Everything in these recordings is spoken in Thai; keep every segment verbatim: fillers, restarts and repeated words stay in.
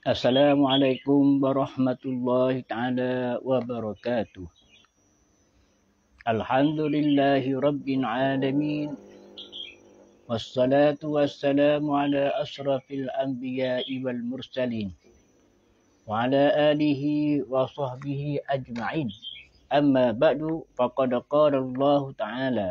Assalamualaikum warahmatullahi taala wabarakatuh. Alhamdulillahi rabbil alamin. Wassalatu wassalamu ala asrafil anbiya'i wal mursalin wa ala alihi wa sahbihi ajma'in. Amma ba'du faqad qala Allah ta'ala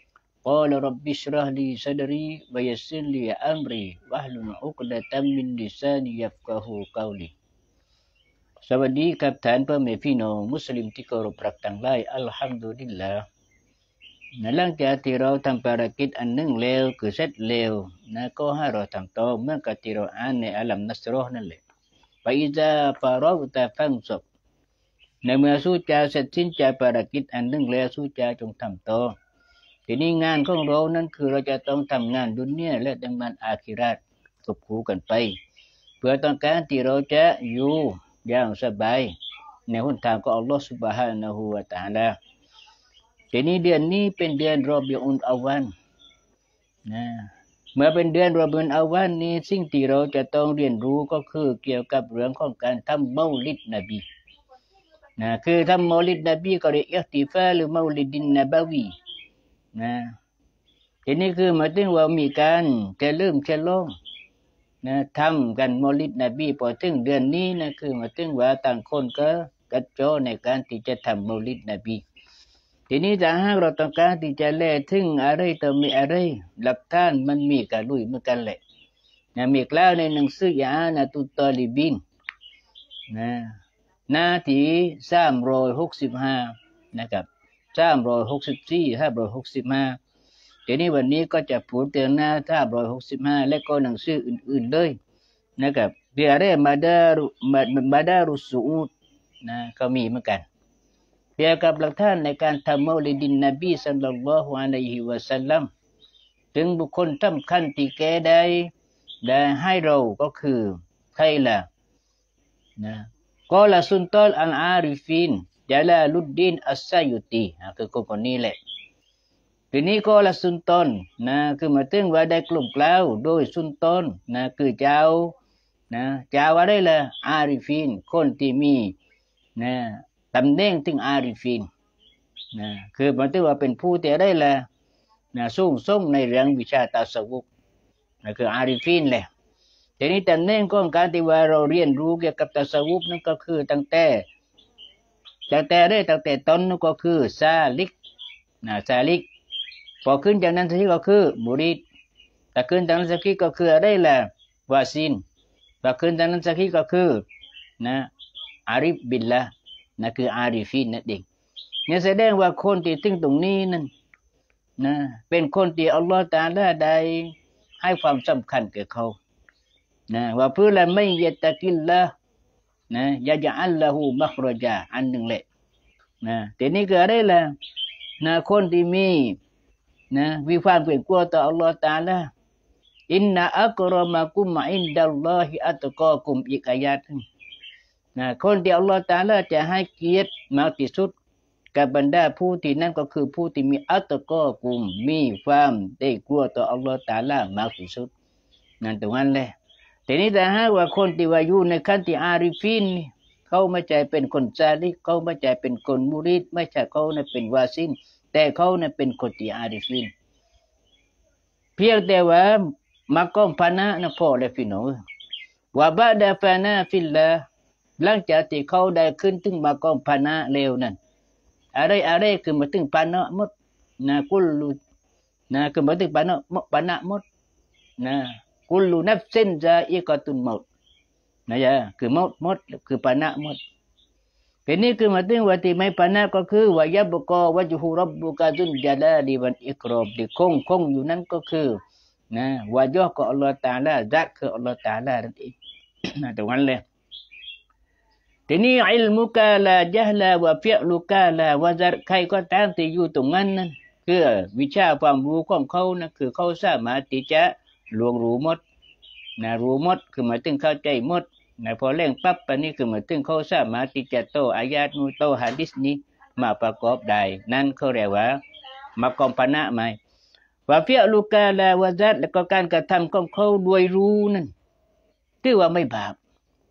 qala rabbi shrah li sadri wa yassir li amri wahlul 'uqdatam min lisani yafqahu qawli. สวัสดีครับท่านพ่อแม่พี่น้องมุสลิมที่เคารพรักทั้งหลายอัลฮัมดุลิลลาห์หลังจากที่เราทำภารกิจอันหนึ่งแล้วคือเสร็จแล้วนะก็ให้เราทำต่อเหมื่อนกับที่เราอ่านในอัลลัมนัสเราะห์นั่นแหละฟาอิซาฟารอตะฟังซบในเมื่อสู้จาเสร็จสิ้นจากภารกิจอันหนึ่งแล้วสู้จาจงทำต่อทีนี้งานของเรานั้นคือเราจะต้องทำงานดุนยาและงานอาคิเราะห์ควบคู่กันไปเพื่อต้องการที่เราจะอยู่อย่างสบายในหนทางของอัลลอฮฺ سبحانه และ تعالى ทีนี้เดือนนี้เป็นเดือนรอบิอุลอวัลนะเมื่อเป็นเดือนรอบิอุลอวัลนี้สิ่งที่เราจะต้องเรียนรู้ก็คือเกี่ยวกับเรื่องของการทำเมาลิดนบีนะคือทำเมาลิดนบีก็เรียกอิห์ติฟาลหรือเมาลิดินนบวีนะทีนี้คือหมายถึงว่ามีการจะเริ่มฉลองนะทำกันมอลิดนบีพอถึงเดือนนี้นะคือมาถึงว่าต่างคนก็กระโจนในการที่จะทำมอลิดนบีทีนี้ถ้าหากเราต้องการที่จะแลถึงอะไรต่อมีอะไรหลักฐานมันมีกันลุยเหมือนกันแหละนะมีกล่าวในหนังสือยานะตุตอลิบินนะหน้าที่สามร้อยหกสิบห้านะครับสามร้อยหกสิบสี่ห้าร้อยหกสิบห้าทีนี้วันนี้ก็จะพูดเรื่องหน้าสามร้อยหกสิบห้าและก็หนังสืออื่นๆเลยนะครับเรื่องอะไรมาดารุมาดารุสูดนะก็มีเหมือนกันเกี่ยวกับหลักฐานในการทำเมาลิดินนบีศ็อลลัลลอฮุอะลัยฮิวะซัลลัมถึงบุคคลสำคัญที่แกได้ได้ให้เราก็คือใครล่ะนะกอลาซุนตอลอัลอาริฟินจาลาลุดดีนอัสซายุตีคือคนนี้แหละทีนี้ก็ละสุนตนนะคือมาถึงว่าได้กลุ่มกล่าวโดยสุนตนนะคือเจ้านะเจ้าอะไรล่ะอาริฟินคนที่มีนะตำแหน่งถึงอาริฟินนะคือมาถึงว่าเป็นผู้ที่อะไรล่ะนะสูงส่งในเรื่องวิชาตัสวุฟนะคืออาริฟินแหละทีนี้ตำแหน่งของการที่ว่าเราเรียนรู้เกี่ยวกับตัสวุฟนั่นก็คือตั้งแต่ตั้งแต่ได้ตั้งแต่ต้นนั่นก็คือซาลิกนะซาลิกพอขึ้นจากนั้นสักทีก็คือมุริดแต่ขึ้นจากนั้นสักทีก็คืออะไรล่ะวาซินพอขึ้นจากนั้นสักทีก็คือนะอาริฟบิลละนั่นคืออาริฟีนนั่นเองนี่แสดงว่าคนที่ถึงตรงนี้นั่นนะเป็นคนที่อัลลอฮฺตะอาลาได้ให้ความสำคัญแก่เขานะว่าเพื่อละไม่ยะตะกิลละนะยะจะอัลละหูมัครจาอันหนึ่งแหละนะแต่นี่คืออะไรล่ะนะคนที่มีนะวิความเกรงกลัวต่ออัลลอฮฺตะอาลาอินนะอักรอมะกุมอินดัลลอฮิอัตกอกุมอีกอายะห์นะคนที่อัลลอฮฺตะอาลาจะให้เกียรติมากที่สุดกับบรรดาผู้ที่นั่นก็คือผู้ที่มีอัตกอกุมมีความได้กลัวต่ออัลลอฮฺตะอาลามากที่สุดนั่นตรงนั้นแหละแต่นี้แต่หากว่าคนที่ว่าอยู่ในขั้นที่อาริฟีนเขาไม่ใช่เป็นคนซาลิกเขาไม่ใช่เป็นคนมุริดไม่ใช่เขาเนี่ยเป็นวาซินแต่เขาเนี่ยเป็นคนที่อาริฟินเพียงแต่ว่ามักก้มพานะนะพ่อและพี่น้องว่าบะดาฟานะฟิลละหลังจากที่เขาได้ขึ้นถึงมักก้มพานะเร็วนั่นอะไรอะไรคือมาถึงพานะหมดนะกุลลุนะคือมาถึงพานะพานะหมดนะกุลลุนัฟซินซาอิกะตุนหมดนะจ๊ะคือหมดหมดคือพานะหมดทีนี้คือมาถึงว่าที่ไม่ปานะก็คือว่ายับกอวัจหุรับบุกาจุนจาลาลิวันอิกรอบที่คงคงอยู่นั้นก็คือนะวาจห์ของอัลลอฮฺตะอาลาซัตคืออัลลอฮฺตะอาลานั่นเองนะตรงนั้นเลยทีนี้อิลมุกาลาจัฮลาวะฟิอลุกาลาวะซัตใครก็ตามที่อยู่ตรงนั้นนั่นคือวิชาความรู้ของเขานะคือเขาสามารถที่จะลวงรู้หมดนะรู้หมดคือหมายถึงเข้าใจหมดนะพอเร่งปั๊บอันนี้คือหมายถึงเขาสามารถที่จะโตอายาตนูโตหะดีษนี้มาประกอบได้นั่นเขาเรียกว่ามักกอมปะนะไหมว่าฟิอลุกาลาวะซัตแล้วก็การกระทำของเขาด้วยรู้นั่นถือว่าไม่บาป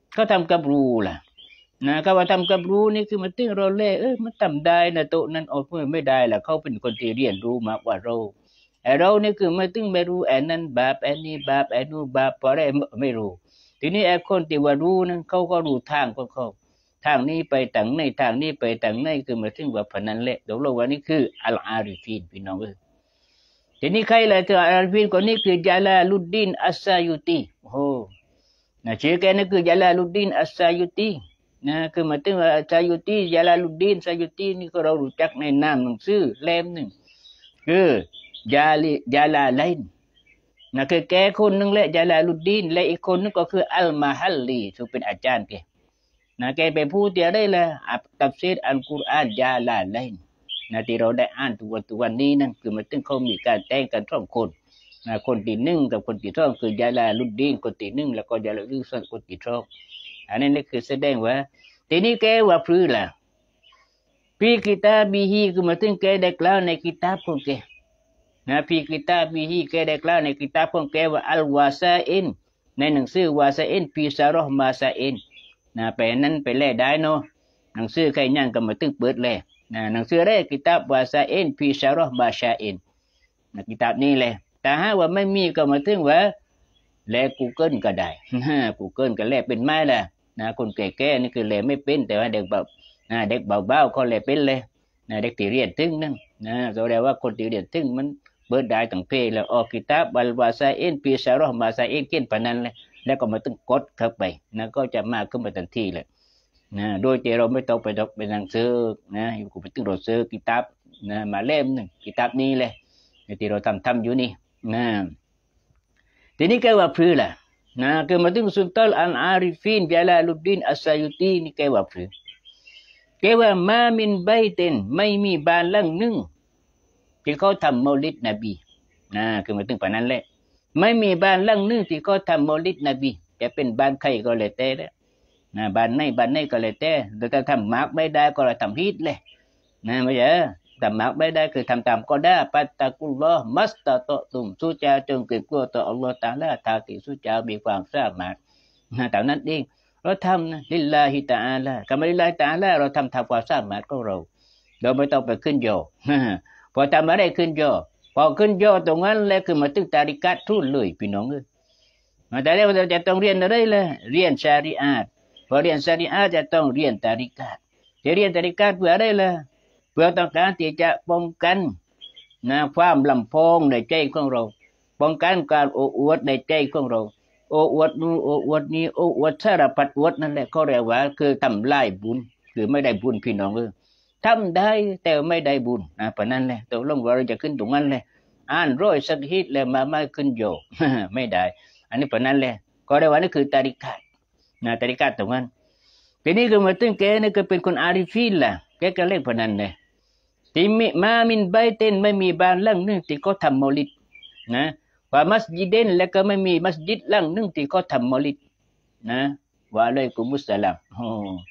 เขาทำกับรูล่ะนะเขาว่าทำกับรูนี่คือมันตึงเราเล่เออมันทำได้นะโตนั้นออกเมื่อไม่ได้ล่ะเขาเป็นคนที่เรียนรู้มากกว่าเราไอ้เรานี่คือมันตึงไม่รู้ไอ้นั้นบาปไอ้นี่บาปไอ้นู่นบาปเพราะอะไรไม่รู้ทีนี้ไอ้คนที่ว่ารู้นั้นเขาก็รู้ทางของเขาทางนี้ไปต่างในทางนี้ไปต่างในคือมาถึงว่าพนันแหละตกลงว่านี่คืออัลอาริฟีนพี่น้องเอ้ยทีนี้ใครล่ะคืออัลอาริฟีนคนนี้คือญาลาลุดดีนอัสซายุตีโอ้นะชื่อแกนี่คือญาลาลุดดีนอัสซายุตีนะคือมาถึงว่าอัสซายุตีญาลาลุดดีนซายุตีนี่ก็เรารู้จักในนามหนังสือเล่มหนึ่งคือญาลิญาลาไลน์นะคือแกคนนึงแหละญาลาลุดดีนและอีกคนนึงก็คืออัลมาฮัลลีซึ่งเป็นอาจารย์แกนะแกไปพูดเดียวได้เลยตัฟซีรอัลกุรอานญาลาไลน์นะที่เราได้อ่านทุกวันทุกวันนี้นั่นคือมันถึงเขามีการแต่งกันสองคนนะคนที่หนึ่งกับคนที่สองคือญาลาลุดดีนคนที่หนึ่งแล้วก็ญาลาลุดดีนคนที่สองอันนี้นี่คือแสดงว่าทีนี้แกว่าพรือล่ะพี่กิตาบีฮีคือมันถึงแกได้กล่าวในกิตาบของแกนะพี่กิตาบีฮีแกได้กล่าวในกิตาบของแกว่าอัลวาซาอินในหนังสือวาซาอินปีซารอห์มาซาอินนะไปนั้นไปแลได้เนาะหนังสือใครยังก็มาตึงเปิดแลนะหนังสือแรกกิตาบวาซาอินปีซารอห์มาชาอินนะกิตาบนี้แหละแต่หากว่าไม่มีก็มาตึงว่าแล Google ก็ได้นะ Google ก็แลเป็นไม้ล่ะนะคนแก่ๆนี่คือแลไม่เป็นแต่ว่าเด็กแบบนะเด็กเบาๆเขาแลเป็นเลยนะเด็กที่เรียนถึงนั่นนะก็แปลว่าคนที่เรียนถึงมันเปิดได้ตั้งเพลแล้วออกกิตาบอัลวาซาอินปีซารอห์มาซาอินเขียนปานนั้นเลยแล้วก็มาตึงกดเข้าไปนะก็จะมากขึ้นมาทันทีเลยนะโดยที่เราไม่ต้องไปดอกไปหนังสือนะอยู่กูไปตึงเราซื้อกิตาบนะมาเล่มหนึ่งกิตาบนี้เลยที่เราทำทำอยู่นี่นะทีนี้แกว่าพรือล่ะนะคือมาถึงสุลต่านอัลอาริฟีนญาลาลุดดีนอัสซายุตีนี่แกว่าพรือแกว่ามามินไบเตนไม่มีบ้านหลังหนึ่งที่เขาทำมอลิดนบีนะคือมาถึงปานนั้นแหละไม่มีบ้านหลังหนึ่งที่เขาทำมอลิดนบีจะเป็นบ้านใครก็เลยแต่แล้วนะบ้านไหนบ้านไหนก็เลยแต่แต่ถ้าทำมากไม่ได้ก็เลยทำฮิตเลยนะไม่ใช่ทำมากไม่ได้คือทำตามก็ได้ปัตตะกุลลอฮ์มัสตะตะตุมสู้เจ้าจงเกรงกลัวต่ออัลลอฮ์ตะอาลาทากิสู้เจ้ามีความสามารถนะแต่นั้นเองเราทำนะลิลลาฮิตะอาลากรรมลิลลาฮิตะอาลาเราทำทำความสามารถของเราเราไม่ต้องไปขึ้นโยพอทำอะไรขึ้นโยพอขึ้นโยตรงนั้นแล้วคือมาถึงตาริกัตทุนเลยพี่น้องเอ้ยแต่แล้วเราจะต้องเรียนอะไรล่ะเรียนชาริอะห์พอเรียนชาริอะห์จะต้องเรียนตาริกัตจะเรียนตาริกัตเพื่ออะไรล่ะเพื่อต้องการที่จะป้องกันนะความลำพองในใจของเราป้องกันการโอ้อวดในใจของเราโอ้อวดนู้โอ้อวดนี้โอ้อวดสารพัดอวดนั่นแหละเขาเรียกว่าคือทำลายบุญคือไม่ได้บุญพี่น้องเอ้ยทำได้แต่ไม่ได้บุญนะเพราะนั้นแหละตกลงว่าเราจะขึ้นตรงนั้นเลยอ่านร้อยสักฮิตแล้วมาไม่ขึ้นโยไม่ได้อันนี้เพราะนั้นแหละก็ได้ว่านี่คือตาริกัตนะตาริกัตตรงนั้นทีนี้ก็มาตึงแกนี่ก็เป็นคนอาริฟีนล่ะแกก็เล่นเพราะนั้นเลยที่มีมามินไบเตนไม่มีบ้านหลังนึงที่เขาทำมอลิดนะว่ามัสยิดเด่นแล้วก็ไม่มีมัสยิดหลังนึงที่เขาทำมอลิดนะว่าเลยกุมุสสลามโอ้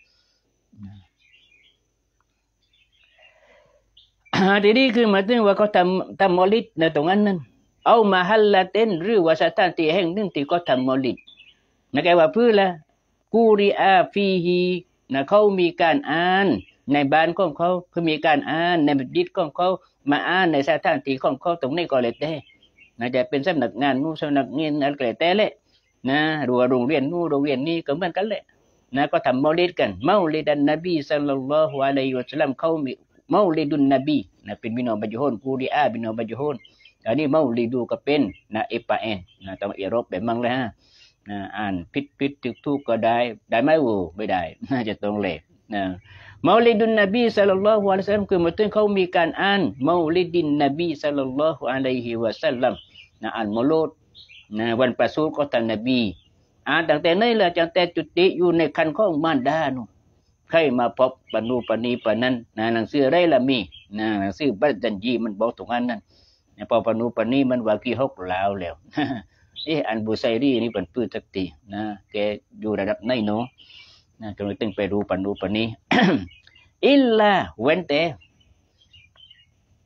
ทีนี้คือมาถึงว่าเขาทำทำมอลิดในตรงนั้นนั้นเอามาฮัลลาเต้นหรือว่าสถานที่แห่งหนึ่งที่เขาทำมอลิดนะแกว่าเพื่อละกูริอาฟีฮีนะเขามีการอ่านในบ้านของเขาเพื่อมีการอ่านในมัสยิดของเขามาอ่านในสถานที่ของเขาตรงนี้ก็เลยแต่นะจะเป็นสำนักงานนู้นสำนักงานอะไรก็เลยแต่เลยนะหรือว่าโรงเรียนนู้นโรงเรียนนี้ก็เหมือนกันเลยนะก็ทำมอลิดกันเมาลิดันนบีศ็อลลัลลอฮุอะลัยฮิวะซัลลัมเขามีเมาลิดุนนบีนะเป็นบินอบัจโฮนกูริอาบินอบัจโฮนอันนี้เมาลิดูก็เป็นนะเอปาเอนนะต้องเอรบแบบมั่งเลยฮะนะอ่านผิดผิดถูกถูกก็ได้ได้ไหมวูไม่ได้น่าจะตรงเลยนะเมาลิดุนนบีศ็อลลัลลอฮุอะลัยฮิวะซัลลัมคือมาถึงเขามีการอ่านเมาลิดินนบีศ็อลลัลลอฮุอะลัยฮิวะซัลลัมนะอ่านมอลูดนะวันประสูติของท่านนบีอ่านตั้งแต่นั้นแหละตั้งแต่จุติอยู่ในคันของมารดานู่นใครมาพบปนูปนีปนั้นนะหนังสืออะไรละมีนะหนังสือบัดดันยีมันบอกตรงนั้นนั่นนะพอปนูปนีมันว่ากี่หกลาวแล้วเอออันบุไซรีนี่เป็นปื้ดสักทีนะแกอยู่ระดับไหนเนาะนะจนถึงไปรู้ปนูปนี อิลลาเว้นแต่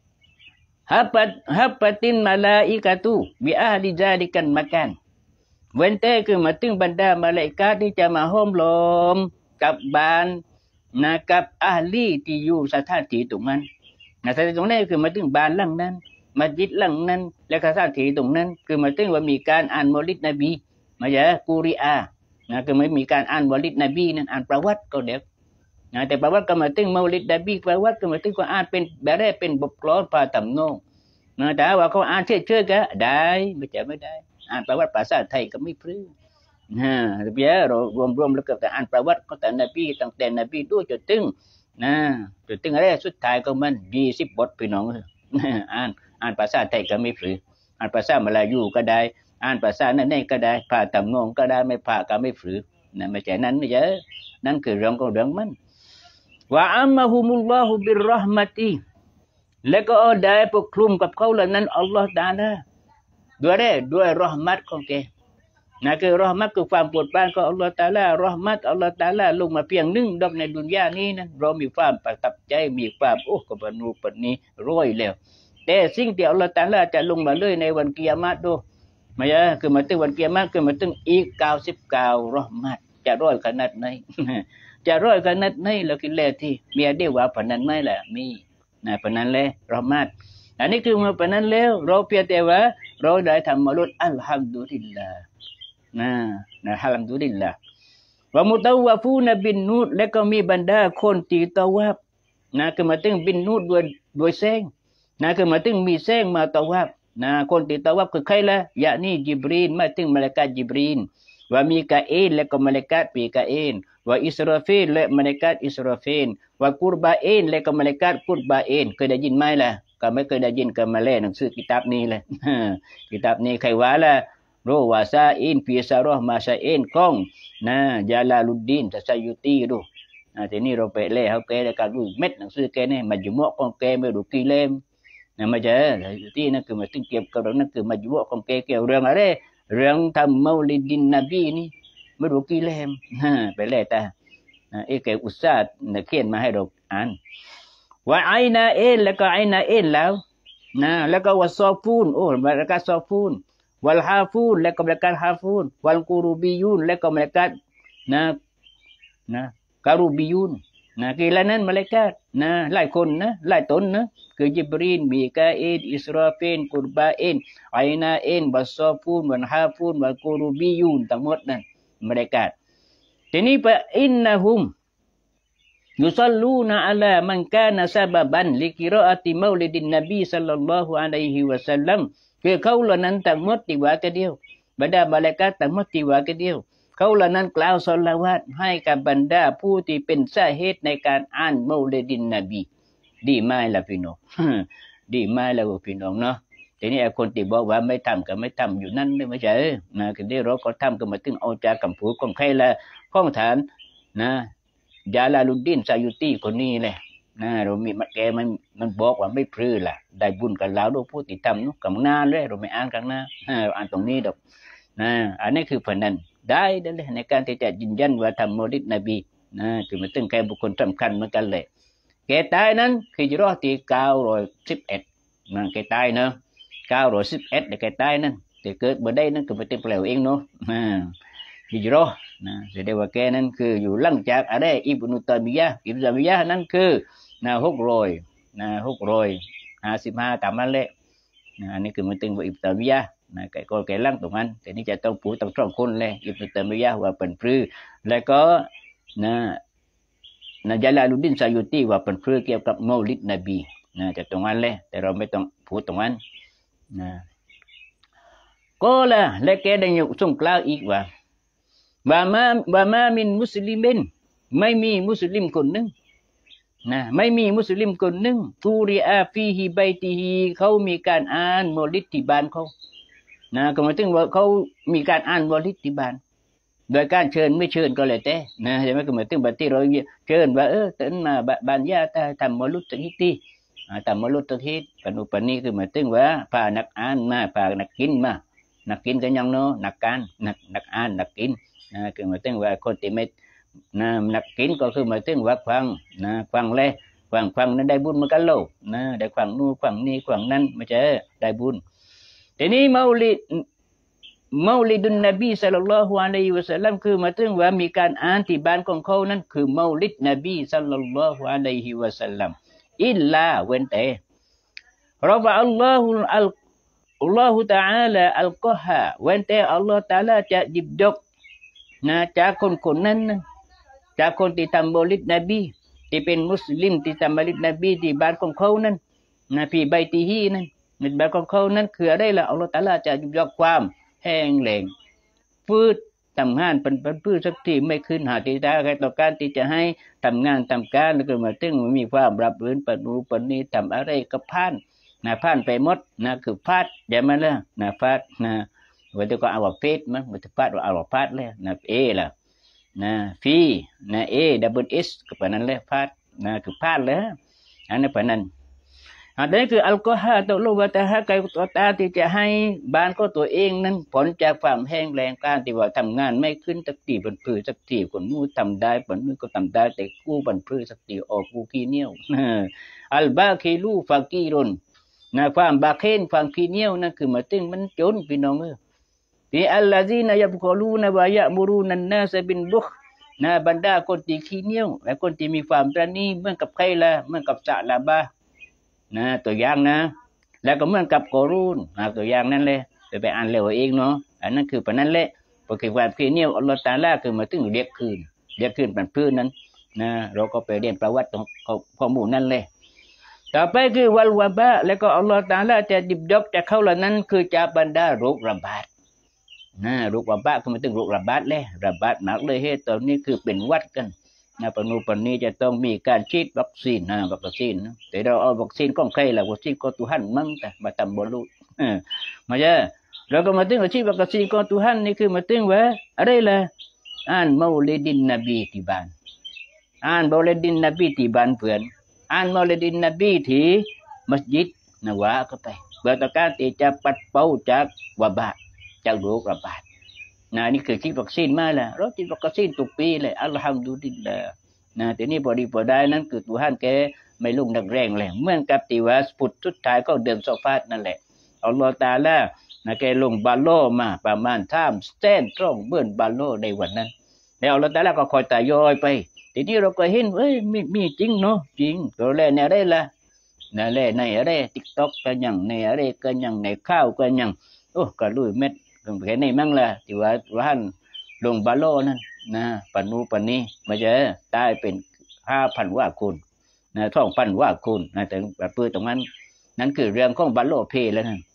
ฮับปัดฮับปัตินมาลาอิกาตูบิอาลิจาดิกันมากันเว้นแต่คือมาถึงบรรดามาลาอิกะฮ์ที่จะมาห้อมล้อมกับบ้านนะกับอาลีที่อยู่สถานที่ตรงนั้นนะสถานที่ตรงนั้นคือมาถึงบ้านหลังนั้นมัสยิดหลังนั้นและสถานที่ตรงนั้นคือมาถึงว่ามีการอ่านมอลิดนบีมาจากกุริอานะคือไม่มีการอ่านมอลิดนบีนั้นอ่านประวัติก็เด็กนะแต่ประวัติก็มาถึงมอลิดนบีประวัติก็มาถึงก็อ่านเป็นแบบได้เป็นบทกลอนพาตำนองนะแต่ว่าเขาอ่านเชื่อๆก็ได้ไม่ใช่ไม่ได้อ่านประวัติภาษาไทยก็ไม่พลื้ ha biar รวมๆแล้วก็อ่านประวัติของแต่นบีตั้งแต่นบีดูจนถึงนะจนถึงอะไรสุดท้ายก็มันยี่สิบบทพี่น้องอ่านอ่านภาษาไทยก็ไม่พลื้อ่านภาษามลายูก็ได้อ่านภาษานั่นนี่ก็ได้ผ่าตำนองก็ได้ไม่ผ่าก็ไม่พลื้นะไม่ใช่นั้นไม่ใช่นั่นคือเรื่องของเรื่องมันว่าอัมมะฮุมุลลอฮุบิรเราะห์มะติแล้วก็ได้ปกคลุมกับเขาเหล่านั้นอัลลอฮฺตาอาลาด้วยได้ด้วยเราะห์มัตของแกนะคือเราะห์มัตคือความโปรดปรานของอัลลอฮฺตาอาลาเราะห์มัตอัลลอฮฺตาอาลาลงมาเพียงหนึ่งดอกในดุนยานี้นะเรามีความประทับใจมีความโอ้กบนูปนี้ร้อยแล้วแต่สิ่งที่อัลลอฮฺตาอาลาจะลงมาเลยในวันกิยามะฮ์ดูมาจะคือมาถึงวันกิยามะฮ์คือมาถึงอีกเก้าสิบเก้าเราะห์มัตจะร้อยขนาดไหนจะร้อยขนาดไหนแล้วกินแล้วที่เมียได้ว่าพนันไม่แหละมีนะพนันเลยเราะห์มัตอันนี้คือเมื่อพนันแล้วเราเพียงแต่ว่าเราได้ทำมาลุดอัลฮัมดุลิลลาห์นะนะอัลฮัมดุลิลลาห์ว่ามุตาวาฟูนบินนูดและก็มีบรรดาคนตีตาวาบนะคือมาถึงบินนูดด้วยด้วยแสงนะคือมาถึงมีแสงมาตาวาบนะคนตีตาวาบคือใครล่ะยะนี่จิบรีนมาถึงมลาอิกะฮ์จิบรีนว่ามีกาเอลและก็มลาอิกะฮ์ปีกาเอลว่าอิสราฟีลและมลาอิกะฮ์อิสราฟีลว่ากุรบาเอนและก็มลาอิกะฮ์กุรบาเอนเคยได้ยินไหมล่ะก็ไม่เคยได้ยินก็มาเล่นหนังสือกิตาบนี้เลยกิตาบนี้ใครว่าล่ะโรวาซาอินฟิซารอห์มาซาอินของนะยาลาลุดดีนตะซายุตีดูนะทีนี้เราไปเล่เขาแกได้การดูเม็ดหนังสือแกนี่มัจมุอของแกไม่รู้กี่เล่มนะมาเจอที่นั่นคือมาถึงเกี่ยวกับเรื่องนั้นคือมัจมุอของแกเกี่ยวเรื่องอะไรเรื่องทำเมาลิดินนบีนี่ไม่รู้กี่เล่มไปเล่แต่เอ้แกอุตส่าห์เขียนมาให้เราอ่านว่าไอนาเอนแล้วก็ไอนาเอนแล้วนะแล้วก็วัซอฟูนโอ้บรรดาซอฟูนวัลฮาฟูนแล้วก็บรรดาฮาฟูนวัลกูรูบิยูนแล้วก็บรรดานะนะการูบิยูนนะคือเหล่านั้นมาเลกานะหลายคนนะหลายตนนะคือจิบรีนมีกาเอลอิสราฟีลกุรบาเอนไอนาเอนวัซอฟูนวัลฮาฟูนวัลกูรูบิยูนทั้งหมดนั้นมาเลกาทีนี้ปะอินนะฮุมยุซัลลูนะอัลามันกานะซะบะบันลิกิรออะติเมาลิดินนบีศ็อลลัลลอฮุอะลัยฮิวะซัลลัมคือเขาเหล่านั้นทั้งหมดที่ว่ากันเดียวบรรดามาลาอิกะฮ์ทั้งหมดที่ว่ากันเดียวเขาเหล่านั้นกล่าวศอลาวาตให้กับบรรดาผู้ที่เป็นสาเหตุในการอ่านเมาลิดินนบีดีไหมล่ะพี่น้องดีไหมล่ะพี่น้องเนาะทีนี้คนที่บอกว่าไม่ทำก็ไม่ทำอยู่นั่นไม่ใช่นะคือที่เราก็ทำก็มาถึงเอาจากคำพูดของใครละข้องฐานนะยาลาลุดดีนซายุตีคนนี้แหละนะเรามีมาแกมันมันบอกว่าไม่พลื้ล่ะได้บุญกันแล้วดูผู้ติดทำนุกำนานเลยเราไม่อ่านกันนะเราอ่านตรงนี้ดอกนะอันนี้คือผลนั้นได้เลยในการที่จะยืนยันว่าทำโมลิดนบีนะคือมันตึงแกบุคคลสำคัญเหมือนกันเลยแกตายนั้นคือจะรอดที่เก้าร้อยสิบเอ็ดนะแกตายเนาะเก้าร้อยสิบเอ็ดแต่แกตายนั้นแต่เกิดเมื่อใดนั้นก็ไปติดเปล่าเองเนาะฮิจเราะห์นะแสดงว่าแกนั้นคืออยู่หลังจากอะไรอิบนุตัยมียะห์อิบนุตัยมียะห์นั้นคือนะหกร้อยนะหกร้อยห้าสิบห้าตามนั้นแหละนะอันนี้คือมันตึงว่าอิบนุตัยมียะห์นะแกก็แกหลังตรงนั้นแต่นี่จะต้องพูดต้องสองคนเลยอิบนุตัยมียะห์ว่าเป็นพลื้แล้วก็นะนะญาลาลุดดีนซายุตีว่าเป็นพลื้เกี่ยวกับเมาลิดนบีนะจะตรงนั้นเลยแต่เราไม่ต้องพูดตรงนั้นนะก็ละและแกได้ยกส่งกล่าวอีกว่าว่ามาว่ามามินมุสลิมินไม่มีมุสลิมคนหนึ่งนะไม่มีมุสลิมคนหนึ่งทูริอาฟีฮิไบติฮีเขามีการอ่านมอลิดที่บ้านเขานะก็หมายถึงว่าเขามีการอ่านมอลิดที่บ้านโดยการเชิญไม่เชิญก็เลยแต่นะใช่ไหมก็หมายถึงบัดที่เราเชิญว่าเออตื่นมาบ้านญาติทำมอลุดสักนิดที่ทำมอลุดสักนิดปนุปนีคือหมายถึงว่าพานักอ่านมาพานักกินมานักกินกันยังเนาะนักการนักนักอ่านนักกินนะคือหมายถึงว่าคนที่ไม่นะนักกินก็คือหมายถึงว่าฟังนะฟังเลยฟังฟังนั้นได้บุญเหมือนกันโลกนะได้ฟังนู่นฟังนี่ฟังนั้นไม่ใช่ได้บุญทีนี้เมาลิดเมาลิดุนนบีศ็อลลัลลอฮุอะลัยฮิวะซัลลัมคือมาถึงว่ามีการอ่านที่บ้านของเขานั้นคือเมาลิดนบีศ็อลลัลลอฮุอะลัยฮิวะซัลลัมอิลลาเว้นแต่รฟะอัลลอฮุอัลอัลลอฮุตะอาลาอัลกอฮาเว้นแต่อัลลอฮฺตะอาลาจะหยิบยกนะจากคนคนนั้นจากคนที่ทำเมาลิดนบีที่เป็นมุสลิมที่ทำเมาลิดนบีที่บ้านของเขานั้นนะพี่ใบตีฮีนั้นในบ้านของเขานั้นคืออะไรล่ะอัลลอฮฺตะอาลาจะหยิบยกความแห้งแล้งฟืดทำงานเป็นเป็นพืชสักทีไม่ขึ้นหาที่ตาใครต่อการที่จะให้ทำงานทำการแล้วก็มาถึงมีความรับรื่นปนูปนีทำอะไรก็ผ่านนะผ่านไปหมดนะคือพาดอย่ามาเลยนะพาดนะวันที่ก็เอาว่าเฟสมั้งวันที่พาดว่าเอาว่าพาดเลยนะเอล่ะนะฟีนะเอดับเบิลเอสก็แบบนั้นเลยพาดนะคือพาดเลยอันนั้นแบบนั้นอันนี้คืออัลกอฮาตัวลูกว่าแต่ถ้าใครตัวตาที่จะให้บ้านก็ตัวเองนั้นผลจากความแห้งแรงการที่ว่าทำงานไม่ขึ้นสักทีบนพื้นสักทีคนนู้นทำได้คนนู้นก็ทำได้แต่กู้บนพื้นสักทีออกกูกีเนียวอัลบาคีลูฟากีรนนะความบาเคนความกีเนียวนั่นคือมาตึงมันจนพี่น้องเออที่อัลลาซีนะยับกอลูนะวะยะมูรูนันนาซะบินบุคนะบรรดาคนที่ขี้เหนียวและคนที่มีความประณีเหมือนกับใครละเหมือนกับซะลาบะนะตัวอย่างนะแล้วก็เหมือนกับกอรูนนะตัวอย่างนั่นเลยไปไปอ่านเร็วเองเนาะอันนั้นคือปนั้นแหละเพราะความขี้เหนียวอัลลอฮฺตะอาลาคือมาถึงเรียกคืนเรียกคืนเป็นพื้นนั้นนะเราก็ไปเรียนประวัติของข้อมูลนั่นเลยต่อไปคือวัลวะบะแล้วก็อัลลอฮฺตะอาลาจะดิบยกจากเขาเหล่านั้นคือจากบรรดาโรคระบาดนะโรคระบาดคือมาถึงโรคระบาดเลยระบาดหนักเลยเฮ้ตอนนี้คือเป็นวัดกันนะปนุปนี้จะต้องมีการฉีดวัคซีนนะวัคซีนนะแต่เราเอาวัคซีนของใครล่ะวัคซีนของตุฮันมั่งแต่มาทำบอลลูนมาเจอเราก็มาถึงว่าฉีดวัคซีนของตุฮันนี่คือมาถึงว่าอะไรล่ะอ่านมาอุลิดินนบีที่บ้านอ่านมาอุลิดินนบีที่บ้านเพื่อนอ่านมาอุลิดินนบีที่มัสยิดนะว่าก็ไปเพื่อต้องการที่จะปัดเป่าจากวาบาจากโรคระบาดนะนี่คือฉีดวัคซีนมาแล้วเราฉีดวัคซีนทุกปีเลยอัลฮัมดุลิลลาห์นะแต่นี่พอดีพอได้นั้นคือตุฮันแกไม่ลุ่งนักแรงเลยเหมือนกับที่ว่าปุดสุดท้ายก็เดือนซอฟาตนั่นแหละอัลลอฮฺตาลานะแกลงบาโลมาประมาณสามสเตนตรงเบื้องบาโลในวันนั้นแล้วอัลลอฮฺตาลาก็คอยตายอยไปทีนี้เราก็เห็นเอ้ยมีมีจริงเนาะจริงตัวแรกในอะไรล่ะนั่นแหละในอะไรติ๊กต็อกกันยังในอะไรกันยังในข้าวกันยังโอ้ก็ลุยเม็ดแค่นี้มั่งละที่ว่าว่าลงบาโลนั่นนะปนูปนีมาเจอตายเป็นห้าพันว่าคุณนะท่องพันว่าคุณนะแต่แบบปืนตรงนั้นนั่นคือเรื่องของบาโลเพแล้วนั่น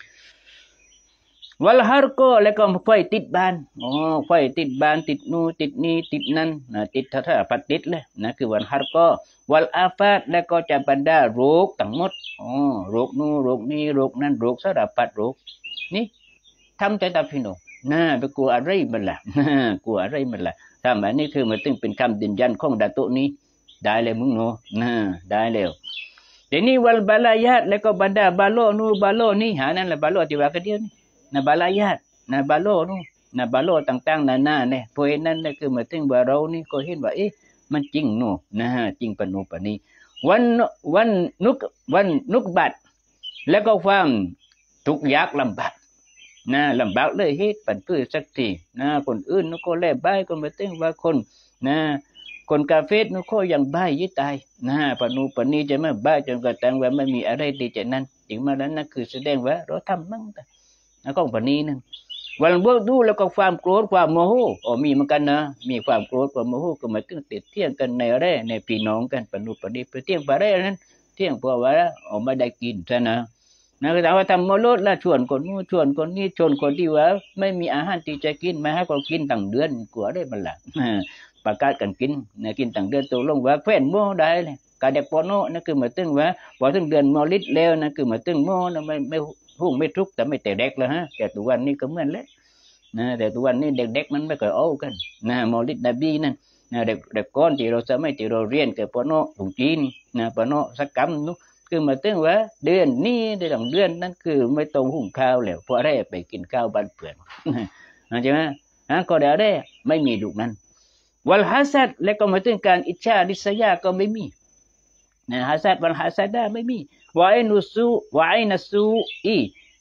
วัลฮาร์โกแล้วก็ไฟติดบ้านอ๋อไฟติดบ้านติดนูติดนี้ติดนั่นนะติดท่าท่าปัดติดเลยนะคือวัลฮาร์โกวัลอาฟาตแล้วก็จะบรรดาโรคทั้งหมดอ๋อโรคนู้โรคนี้โรคนั้นโรคสารพัดโรคนี่ทำใจตาพี่น้องน่าไปกลัวอะไรมันล่ะกลัวอะไรมันล่ะถ้าแบบนี้คือมันต้องเป็นคำยืนยันของดาตุนี้ได้เลยมึงเนาะน่าได้แล้วเดี๋ยวนี้วัลบาลายาตแล้วก็บรรดาบาโลนูบาโลนี่หานั่นแหละบาโลที่ว่ากันเดียวนี่นะบาลายาตนะบาโลนูนะบาโลต่างๆนานาเนี่ยพวกนั้นนี่คือมาถึงว่าเรานี่ก็เห็นว่าเอ๊ะมันจริงเนาะนะจริงปนุปนีวันวันนุกวันนุกบัดแล้วก็ความทุกข์ยากลำบากนะลำบากเลยฮิตปันพื้นสักทีนะคนอื่นนุก็แล่ใบก็มาตึงว่าคนนะคนกาเฟสนุก็ยังใบยึดตายนะปนูปนีจะไม่ใบจนกระทั่งว่าไม่มีอะไรดีจากนั้นถึงมาแล้วนั่นคือแสดงว่าเราทำมั่งแต่นะก็ปนีนั่นวันบวกดูแล้วก็ความโกรธความโมโหอ๋อมีเหมือนกันนะมีความโกรธความโมโหก็มาตึงติดเที่ยงกันในอะไรในพี่น้องกันปนูปนีไปเที่ยงไปอะไรนั้นเที่ยงเพราะว่าอ๋อไม่ได้กินซะนะนะก็ถามว่าทำมโลดละชวนคนนู้นชวนคนนี้ชวนคนที่ว่าไม่มีอาหารที่จะกินมาให้เขากินตั้งเดือนกลัวได้มันละประกาศกันกินนะกินตั้งเดือนตัวลงว่าแฟนโม่ได้เลยกาเด็กปโนนั่นคือมาตึงว่าพอถึงเดือนมอลิดแล้วนั่นคือมาตึงโม่นะไม่ไม่หุ่งไม่ทุกข์แต่ไม่แต่เด็กแล้วฮะแต่ตัววันนี้ก็เหมือนเลยนะแต่ตัววันนี้เด็กๆมันไม่เคยเอากันนะมอลิดนบีนั่นนะเด็กเด็กก้อนที่เราสมัยที่เราเรียนกับปโนถุงจีนนะปโนสักกำนุคือมาตึงว่าเดือนนี้เดือนเดือนนั่นคือไม่ต้องหุงข้าวแล้วเพราะอะไรไปกินข้าวบ้านเพื่อนใช่ไหมฮะก็เดี๋ยวได้ไม่มีลูกนั้นวัลฮัสซัดและก็มาถึงการอิจฉาริษยาก็ไม่มีนะฮัสซัดวัลฮัสซัดได้ไม่มีวะไอนุสูวะไอนัสูอี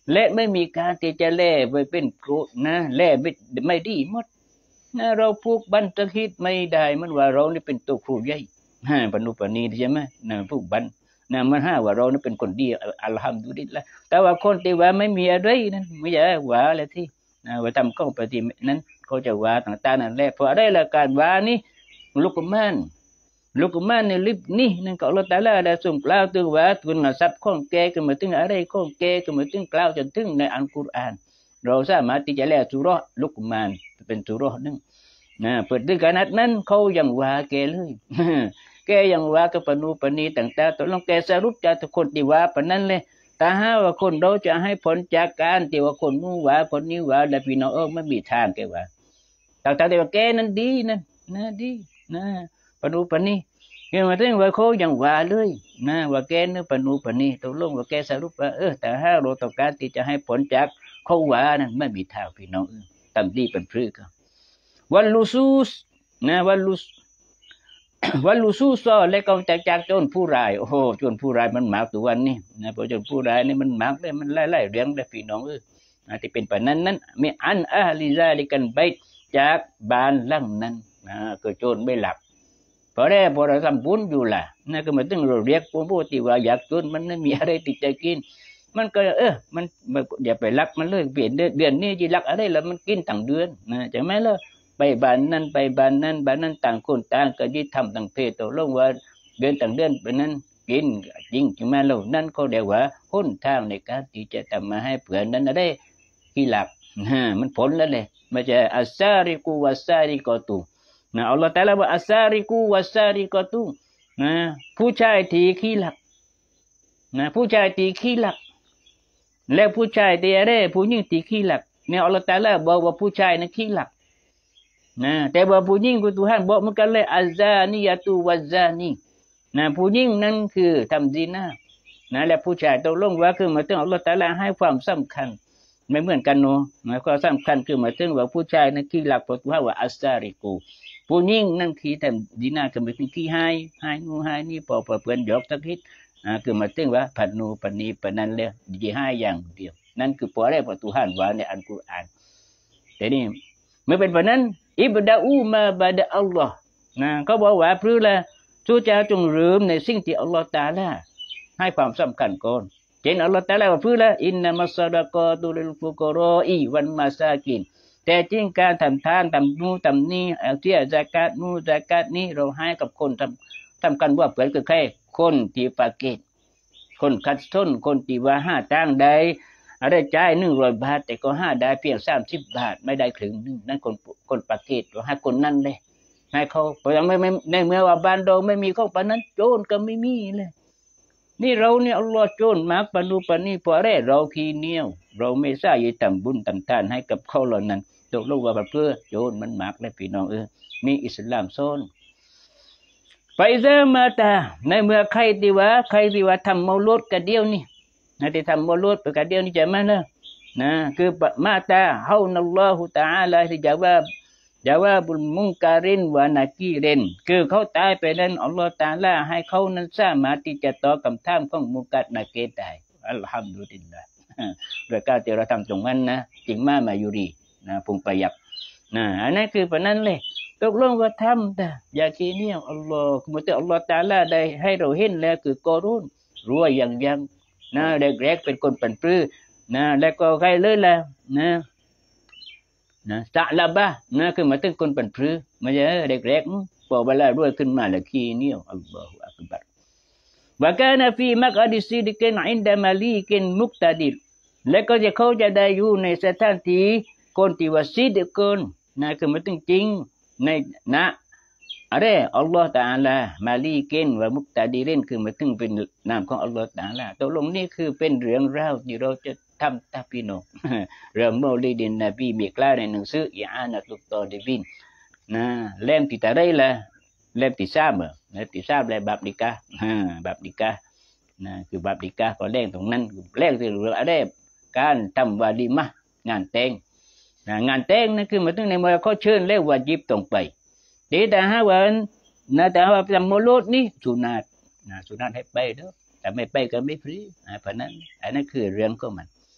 และไม่มีการที่จะแล่ไปเป็นโกรธนะแล่ไม่ไม่ดีหมดนะเราพูกบันตะคิดไม่ได้มันว่าเรานี่เป็นตัวครูใหญ่ฮะปนุปนีใช่ไหมนะพูกบันนะมันห้าว่าเรานี่เป็นคนดีอัลฮัมดุลิลละแต่ว่าคนที่ว่าไม่มีอะไรนั้นไม่ใช่ว่าอะไรที่นะว่าทำข้องปฏินั้นเขาจะว่าต่างๆนั่นแหละเพราะอะไรละการว่านี่ลูกมันลูกมันในลิบนี่นั่นก็อัลลอฮฺตะอาลาได้ทรงกล่าวถึงว่าคุณทรัพย์ของแกก็มาถึงอะไรของแกก็มาถึงกล่าวจนถึงในอัลกุรอานเราสามารถที่จะแลสุเราะห์ลูกมันเป็นสุเราะห์นึงนะเปิดถึงขนาดนั้นเขายังว่าแกเลยแกยังว่ากับปนูปนีต่างๆตกลงแกสรุปจากทุกคนที่ว่าปนนั้นเลยถ้าหาว่าคนเราจะให้ผลจากการที่ว่าคนนู้นว่าคนนี้ว่าและพี่น้องเออไม่มีทางแกว่าแต่แต่ว่าแกนั้นดีนั่นนะดีนะปนูปนีเกี่ยวกับเรื่องว่าเขายังว่าเลยนะว่าแกนึกปนูปนีตกลงว่าแกสรุปว่าเออแต่ถ้าเราต้องการที่จะให้ผลจากเขาว่านั้นไม่มีทางพี่น้องตามดีเป็นพฤกษ์วันลุซูสนะวันลุสวันลุซูซอและก็จากจากโจรผู้ร้ายโอ้โหโจรผู้ร้ายมันหมากตัววันนี้นะเพราะโจรผู้ร้ายนี่มันหมากเลยมันไล่ไล่เลี้ยงได้พี่น้องเออที่เป็นแบบนั้นนั้นมีอันอาลิซาลิกันไปจากบ้านหลังนั้นนะก็โจรไม่หลับพอได้พอเราทำบุญอยู่ล่ะนะก็มาถึงเราเรียกพวกพวกที่ว่าอยากจนมันไม่มีอะไรติดใจกินมันก็เออมันเดี๋ยวไปลักมันเลยเปลี่ยนเดือนนี้จะลักอะไรแล้วมันกินต่างเดือนนะใช่ไหมล่ะไปบ้านนั้นไปบ้านนั้นบ้านนั้นต่างคนต่างก็ยึดทำต่างเพศตกลงว่าเดือนต่างเดือนไปนั้นกินจริงใช่ไหมล่ะนั่นเขาเรียกว่าหนทางในการที่จะทำมาให้เผื่อนั้นได้ที่หลักนะมันผลแล้วเลยไม่ใช่อัสซาริกูวัสซาริกอตุนะอัลลอฮฺตะอาลาว่าอัสซาริกูวัสซาริกอตุนะผู้ชายที่ขี้หลักนะผู้ชายที่ขี้หลักและผู้ชายที่อะไรผู้หญิงที่ขี้หลักเนี่ยอัลลอฮฺตะอาลาบอกว่าผู้ชายนั้นขี้หลักนะแต่ว่าผู้หญิงคือTuhanบอกเหมือนกันเลยอัซซานียะตุวัซซานีนะผู้หญิงนั้นคือทำซินานะและผู้ชายตกลงว่าคือหมายถึงอัลลอฮฺตะอาลาให้ความสำคัญไม่เหมือนกันเนาะหมายความสำคัญคือหมายถึงว่าผู้ชายนั้นขี้หลักเพราะTuhanว่าอัสซาริกูผู้หญิงนั่นขี้ทำซินาคือหมายถึงขี้ให้ให้นู่นให้นี่พอเพื่อนยกสักนิดอ่าคือหมายถึงว่าผัดนูปนีปนันเลยดีให้อย่างเดียวนั่นคือพอได้พอTuhanว่าในอัลกุรอานแต่นี่เมื่อเป็นแบบนั้นอิบดาอูมาบาดะอัลลอฮ์นะเขาบอกว่าเพื่อละทูเจ้าจงลืมในสิ่งที่อัลลอฮ์ตาลาให้ความสำคัญก่อนเช่นอัลลอฮ์ตาลาว่าเพื่อละอินนามัสซะดะกอตุลิลฟุกรออีวันมาซากินแต่จริงการทำทานทำนู่นทำนี่เอาเที่ยซะกาตนู่นซะกาตนี้เราให้กับคนทำทำกันว่าเปลือนคือใครคนที่ฟากิรคนขัดสนคนที่ว่าห้าตังใดอะไรจ่ายหนึ่งร้อยบาทแต่ก็ห้าได้เพียงสามสิบบาทไม่ได้ถึงหนึ่งนั่นคนคนปากเกตว่าให้คนนั่นเลยให้เขาเพราะยังไม่ไม่ในเมื่อว่าบ้านเราไม่มีข้องปานนั้นโจรก็ไม่มีเลยนี่เราเนี่ยอัลลอฮ์โจรมากปนุปนีเพราะอะไรเราขี้เหนียวเราไม่ทราบจะทำบุญทำทานให้กับเขาเหล่านั้นตกลงว่าเพื่อโจรมันมากเลยพี่น้องเออมีอิสลามโซนไปเจอมาตาในเมื่อใครที่ว่าใครที่ว่าทำเมาลดกันเดียวนี่นะที่ทำเมาลดกันเดียวนี่จะมานะนะคือมาตาเฮานัลลอฮุตะอาลาที่จะว่าจะว่าบุญมุงการินวานากีเรนคือเขาตายไปนั้นอัลลอฮฺตะอาลาให้เขานั้นสามารถที่จะตอบคำถามของมุกัดนาเกตได้อัลฮัมดุลิลลาห์โดยการที่เราทำตรงนั้นนะจริงมามาอยู่ดีนะพุงประหยัดนะอันนั้นคือปะนั้นเลยตกลงว่าทำแต่อย่าขี้เหนียวอัลลอฮฺเมื่ออัลลอฮฺตะอาลาได้ให้เราเห็นแล้วคือกอรุนรวยอย่างยังนะเด็กๆเป็นคนปั่นปลื้นะแล้วก็ใครเลยล่ะนะนะสะละบะนะคือหมายถึงคนปั่นปลื้ไม่ใช่เด็กๆพอเวลารวยขึ้นมาแล้วขี้เหนียวอัลลอฮฺอักบัรวะกานะฟีมักอดิซิดกินอินดะมาลีกินมุกตะดิรแล้วก็จะเขาจะได้อยู่ในสถานที่คนที่ว่าซิดกินนะคือหมายถึงจริงในนะอะไรอัลลอฮฺตะอาลามาลีกินว่ามุกตะดิรินคือหมายถึงเป็นนามของอัลลอฮฺตะอาลาตกลงนี่คือเป็นเรื่องราวที่เราจะทำตาพี่น้องเรื่องมอลิดินนบีมีกล่าวในหนังสืออิอานะตุตอลิบินนะเล่มที่ตะได้ละเล่มที่สามเล่มที่สามเลยบาปนิกะบาปนิกะนะคือบาปนิกะก็เล่มตรงนั้นเล่มที่เรื่องอะไรการทำวาลิมะงานแต่งนะงานแต่งนั่นคือหมายถึงในเมื่อเขาเชิญเรียกว่ายิบตรงไปทีแต่หาวันนะแต่ว่าจำโมโลดนี่สุนัตนะสุนัตให้ไปเด้อแต่ไม่ไปก็ไม่ฟรีเพราะนั้นอันนั้นคือเรื่องของมันที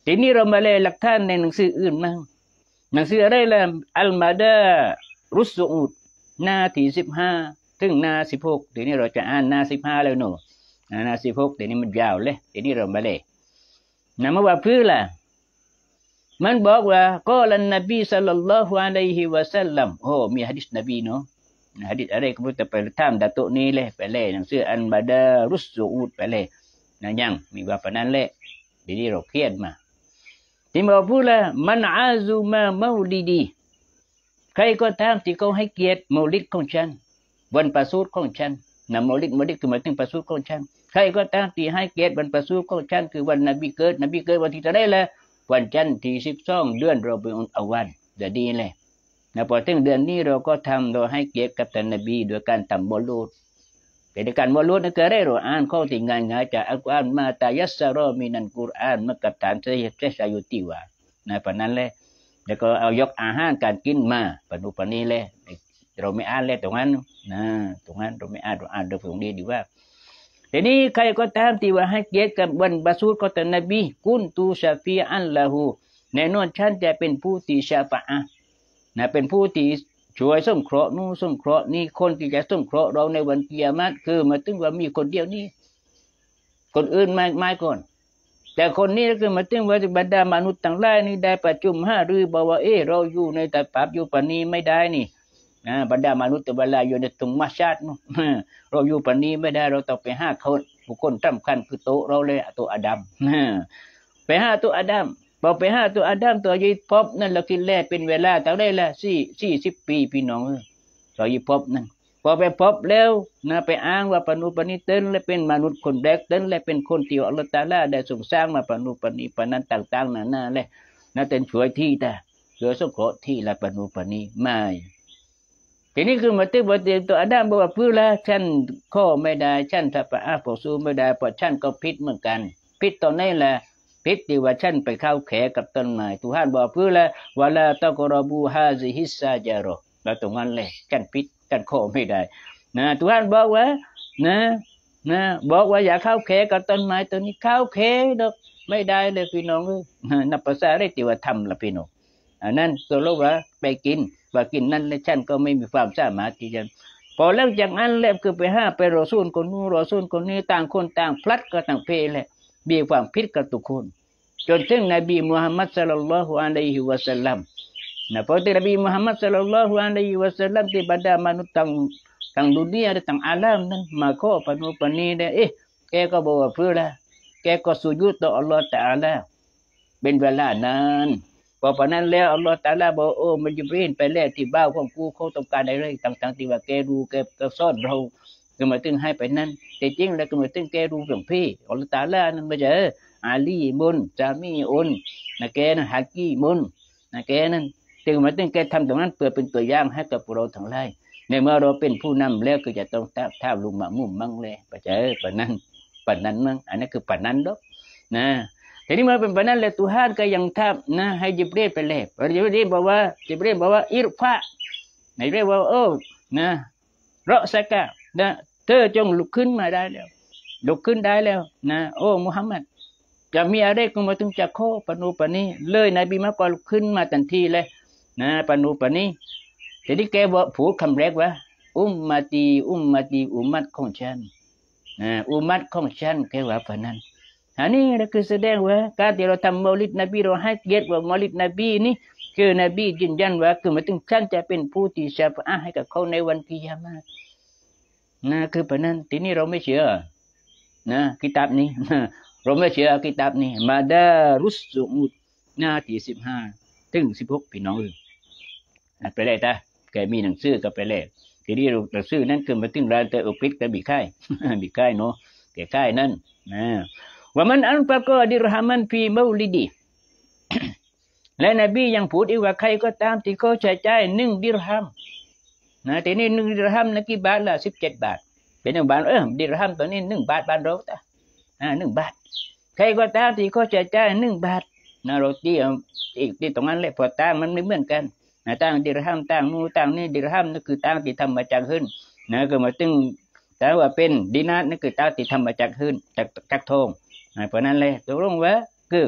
ทีนี้เรามาเลยหลักฐานในหนังสืออื่นมั่งหนังสืออะไรล่ะอัลมาดารุสอูดหน้าที่สิบห้าถึงหน้าสิบหกทีนี้เราจะอ่านหน้าสิบห้าแล้วหนูหน้าสิบหกทีนี้มันยาวเลยทีนี้เรามาเลยนะมาว่าเพื่อล่ะมันบอกว่าก็ลันนบีศ็อลลัลลอฮุอะลัยฮิวะซัลลัมโอ้มีหะดีษนบีเนาะหะดีษอะไรก็จะไปถามดาตุนี้เลยไปเลยหนังสืออัลมาดารุสอูดไปเลยนะยังมีว่าปนั้นแหละทีนี้เราเขียนมาที่มาพูดละมันอาซุมาเมาลิดีใครก็ตามที่เขาให้เกียรติเมาลิดของฉันวันประสูติของฉันนะเมาลิดเมาลิดคือหมายถึงประสูติของฉันใครก็ตามที่ให้เกียรติวันประสูติของฉันคือวันนบีเกิดนบีเกิดวันที่เท่าไรละวันจันทร์ที่สิบสองเดือนเราเป็นอวันจะดีเลยนะพอถึงเดือนนี้เราก็ทำเราให้เกียรติกับท่านนบีโดยการทำบอลลูนแต่ในการบอลลูนนั่นก็ได้เราอ่านข้อที่ง่ายๆจากอัลกุรอานมาตายัสซารอมินันกุรอานมากับฐานเสียเจสายุติวานะปะนั้นเลยแล้วก็เอายกอาหารการกินมาปนุปนี้เลยเราไม่อ่านเลยตรงนั้นนะตรงนั้นเราไม่อ่านเราอ่านโดยตรงนี้ดีว่าทีนี้ใครก็ตามที่ว่าให้เกียรติกับวันประสูติของท่านนบีกุนตูชาฟีอันละหูแน่นอนฉันจะเป็นผู้ที่ชาฟะอะนะเป็นผู้ที่ช่วยสงเคราะห์นู้นสงเคราะห์นี่คนที่จะสงเคราะห์เราในวันกิยามะฮ์คือมาถึงว่ามีคนเดียวนี้คนอื่นไม่ไม่ก่อนแต่คนนี้ก็คือมาถึงว่าบรรดามนุษย์ต่างหลายนี่ได้ประชุมหารือบอกว่าเออเราอยู่ในแต่ปราบอยู่ปานนี้ไม่ได้นี่นะบรรดามนุษย์แต่เวลาอยู่ในตรงมัสยิดนู้นเราอยู่ปานนี้ไม่ได้เราต้องไปหาคนบุคคลสำคัญคือโตเราเลยตัวอาดัมไปหาตัวอาดัมพอไปหาตัวอาดัมตัวยีพบนั่นเราคิดแลเป็นเวลาเท่าไรละสี่สี่สิบปีพี่น้องตัวยีพบนั่นพอไปพบแล้วนะไปอ้างว่าปนุปนิเต้นและเป็นมนุษย์คนแรกเต้นและเป็นคนที่อัลลอฮฺตะอาลาได้ทรงสร้างมาปนุปนิปนั้นต่างๆนั่นน่ะเลยนั่นเป็นช่วยที่แต่ช่วยสงเคราะห์ที่ละปนุปนิไม่ทีนี้คือมาตึกบทเรียนตัวอาดัมบอกว่าเพื่อละฉันข้อไม่ได้ฉันถ้าไปอาปกสู้ไม่ได้เพราะฉันก็พิษเหมือนกันพิษตอนนี้แหละพิษที่ว่าฉันไปเข้าแขกับต้นไม้ทุกท่านบอกเพื่อละวะลาตะกรบูฮาซิฮิสซาจารอแล้วตรงนั้นเลยฉันพิษฉันข้อไม่ได้นะทุกท่านบอกว่านะนะบอกว่าอย่าเข้าแขกับต้นไม้ตัวนี้เข้าแขดอกไม่ได้เลยพี่น้องนับภาษาได้ที่ว่าทำละพี่น้องอันนั้นตัวลูกว่าไปกินว่ากินนั่นและฉันก็ไม่มีความสามารถที่จะพอหลังจากนั้นแล้วคือไปห้าไปรอซูลคนนู้นรอซูลคนนี้ต่างคนต่างพลัดก็ต่างเพลเลยมีความผิดกับทุกคนจนถึงนบีมุฮัมมัดศ็อลลัลลอฮุอะลัยฮิวะซัลลัมนะพอที่นบีมุฮัมมัดศ็อลลัลลอฮุอะลัยฮิวะซัลลัมที่บรรดามนุษย์ต่างต่างดุนยาต่างอาลัมนั้นมาขอปนุปนีได้เอ๊ะแกก็บอกว่าเพื่อละแกก็สุญูดต่ออัลลอฮฺตะอาลาเป็นเวลานานพอปนั้นแล้วอัลลอฮฺตะอาลาบอกโอ้มันจะเป็นไปแล้วที่บ้าของกูเขาต้องการอะไรต่างๆที่ว่าแกรู้แกก็สอนเราก็มาตึงให้ไปนั้นแต่จริงแล้วก็มาตึงแกรู้เรื่องพี่อัลลอฮฺตะอาลานั้นไม่ใช่อาลีมุนจามีอุนนะแกนั้นฮักกีมุนนะแกนั้นจึงมาตึงแกทำตรงนั้นเพื่อเป็นตัวอย่างให้กับเราทั้งหลายในเมื่อเราเป็นผู้นำแล้วก็จะต้องท้าท้าลุงมะมุ่มมั่งเลยไปเจอปนั้นปนั้นมั่งอันนั้นคือปนั้นดอกนะทีนี้เมื่อเป็นปนั้นแล้วตุฮานก็ยังทับนะให้จิบรีลไปเลยจิบรีลบอกว่าจิบรีลบอกว่าอิรฟะในเรียกว่าโอ้นะเราะสักกะนะเธอจงลุกขึ้นมาได้แล้วลุกขึ้นได้แล้วนะโอ้มุฮัมมัดจะมีอะไรก็มาถึงจะโคปนูปนีเลยนบีมาก็ลุกขึ้นมาทันทีเลยนะปนูปนีทีนี้แกบอกผูดคำแรกว่าอุมมาตีอุมมาตีอุมมัดของฉันนะอุมมัดของฉันแกว่าปนั้นอันนี้ก็คือแสดงว่าการที่เราทำมอลิดนบีเราให้เกียรติว่ามอลิดนบีนี่คือนบียืนยันว่าคือมาถึงฉันจะเป็นผู้ที่ชาฟะอะห์ให้กับเขาในวันกิยามะฮ์นะคือปนั้นทีนี้เราไม่เชื่อนะกิตาบนี้เราไม่เชื่อกิตาบนี้มาดารุสซูอุดหน้าที่สิบห้าถึงสิบหกพี่น้องไปเลยตาแกมีหนังสือก็ไปเลยทีนี้หนังสือนั้นคือมาถึงร้านแต่อุปิกแต่บีค่ายบีค่ายเนาะแกค่ายนั่นนะว่ามันอันฟะกอดิรฮามันฟีเมาลิดีและนบียังพูดอีกว่าใครก็ตามที่เขาใช้จ่ายหนึ่งดิรฮัมนะทีนี้หนึ่งดิรฮัมนักกี่บาทละสิบเจ็ดบาทเป็นหนึ่งบาทเออดิรฮัมตัวนี้หนึ่งบาทบาทเราตาอ่าหนึ่งบาทใครก็ตามที่เขาใช้จ่ายหนึ่งบาทนะเราที่อีกที่ตรงนั้นเลยพอต่างมันไม่เหมือนกันต่างดิรฮัมต่างนู้ต่างนี่ดิรฮัมนั่นคือต่างที่ทำมาจากหื้นนะก็มาตึงแต่ว่าเป็นดินาร์นั่นคือต่างที่ทำมาจากหื้นจากจากทองเพราะนั้นเลยตกลงว่าคือ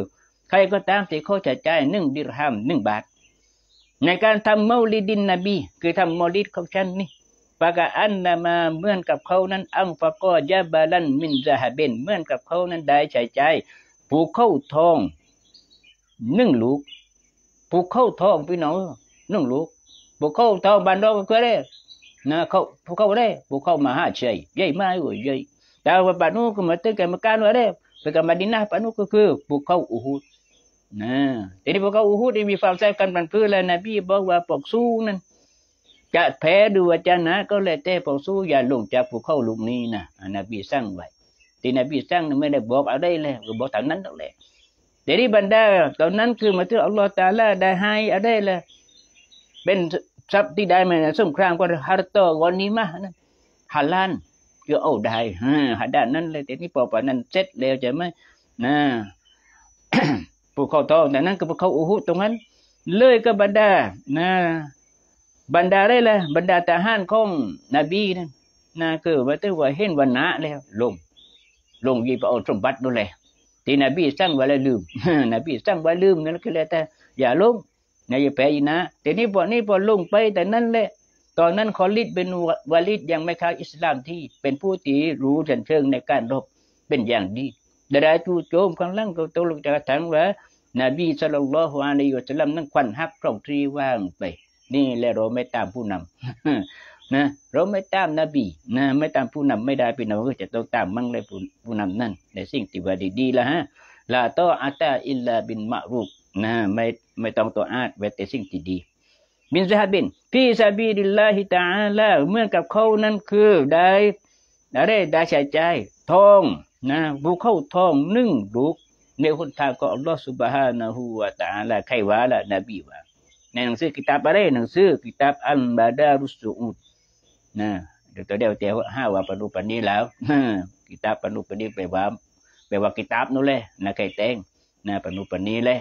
ใครก็ตามที่เขาจะจ่ายหนึ่งดิรฮัมหนึ่งบาทในการทำเมาลิดินนบีคือทำเมาลิดของฉันนี่ปากอันนามาเหมือนกับเขานั้นอังฟะกอยาบาลันมินซะฮะเบนเหมือนกับเขานั้นได้ใช้ใจภูเขาทองหนึ่งลูกภูเขาทองพี่น้องหนึ่งลูกภูเขาทองบ้านเราก็เคยได้นะเขาภูเขาได้ภูเขามหาชัยใหญ่มากเลยใหญ่แต่ว่าบ้านนู้นก็มาตึกกันมาการว่าได้ไปกับมาดินาบ้านนู้นก็คือภูเขาอูฮุดนะทีนี้ภูเขาอูฮุดมีความแตกกันบันพื้นแล้วนบีบอกว่าปกสู้นั้นจะแพ้ดูอาจารย์นะก็เลยแต่ปกสู้อย่าลงจากภูเขาลูกนี้นะนบีสั่งไว้ที่นบีสั่งไม่ได้บอกอะไรเลยก็บอกทางนั้นนั่นแหละแต่ที่บรรดาตอนนั้นคือมาถึงอัลลอฮฺตาลาได้ให้อะไรเลยเป็นทรัพย์ที่ได้มาสงครามก็ฮาร์โตกอนนี้มานะฮาลานก็เอาได้ฮะฮาด้านนั้นเลยแต่นี่พอปานนั้นเสร็จแล้วใช่ไหมนะภูเขาทองแต่นั้นก็ภูเขาอูฮุดตรงนั้นเลยก็บรรดานะบรรดาได้เลยบรรดาทหารของนบีนั่นนะคือว่าตัวว่าเห็นวันนะแล้วลงลงยีไปเอาสมบัติดูเลยที่นบีสั่งไว้แล้วลืมนบีสั่งไว้ลืมนั่นก็เลยแต่อย่าลงอย่าอย่าแพ้อีนะแต่นี่พอนี่พอลงไปแต่นั่นแหละตอนนั้นคอลิดเป็นวาลิดยังไม่เข้าอิสลามที่เป็นผู้ที่รู้ชั้นเชิงในการรบเป็นอย่างดีแต่ได้จู่โจมข้างล่างก็ตกลงจากถังว่านบีศ็อลลัลลอฮุอะลัยฮิวะซัลลัมนั้นควันหักครองทรีว่างไปนี่แหละเราไม่ตามผู้นำนะเราไม่ตามนบีนะไม่ตามผู้นำไม่ได้พี่น้องก็จะต้องตามมั่งเลยผู้ผู้นำนั่นในสิ่งที่ว่าดีๆละฮะลาตออะตาอิลลาบินมะรูฟนะไม่ไม่ต้องต่ออาดเว้นแต่สิ่งที่ดีบินซะฮะบินฟีซาบีลิลลาฮิตะอาลาเหมือนกับเขานั้นคือได้ได้ได้ใช้ใจทองนะภูเขาทองหนึ่งลูกในหนทางของอัลลอฮฺซุบฮานะฮูวะตะอาลาใครว่าละนบีว่าในหนังสือกิตาบอะไรหนังสือกิตาบอัลบาดารุสอูดนะเดี๋ยวตัวเดียวเดียวห้าว่าปนุปนีแล้วกิตาบปนุปนีไปว่าไปว่ากิตาบนู่นเลยนะใครแต่งนะปนุปนีเลย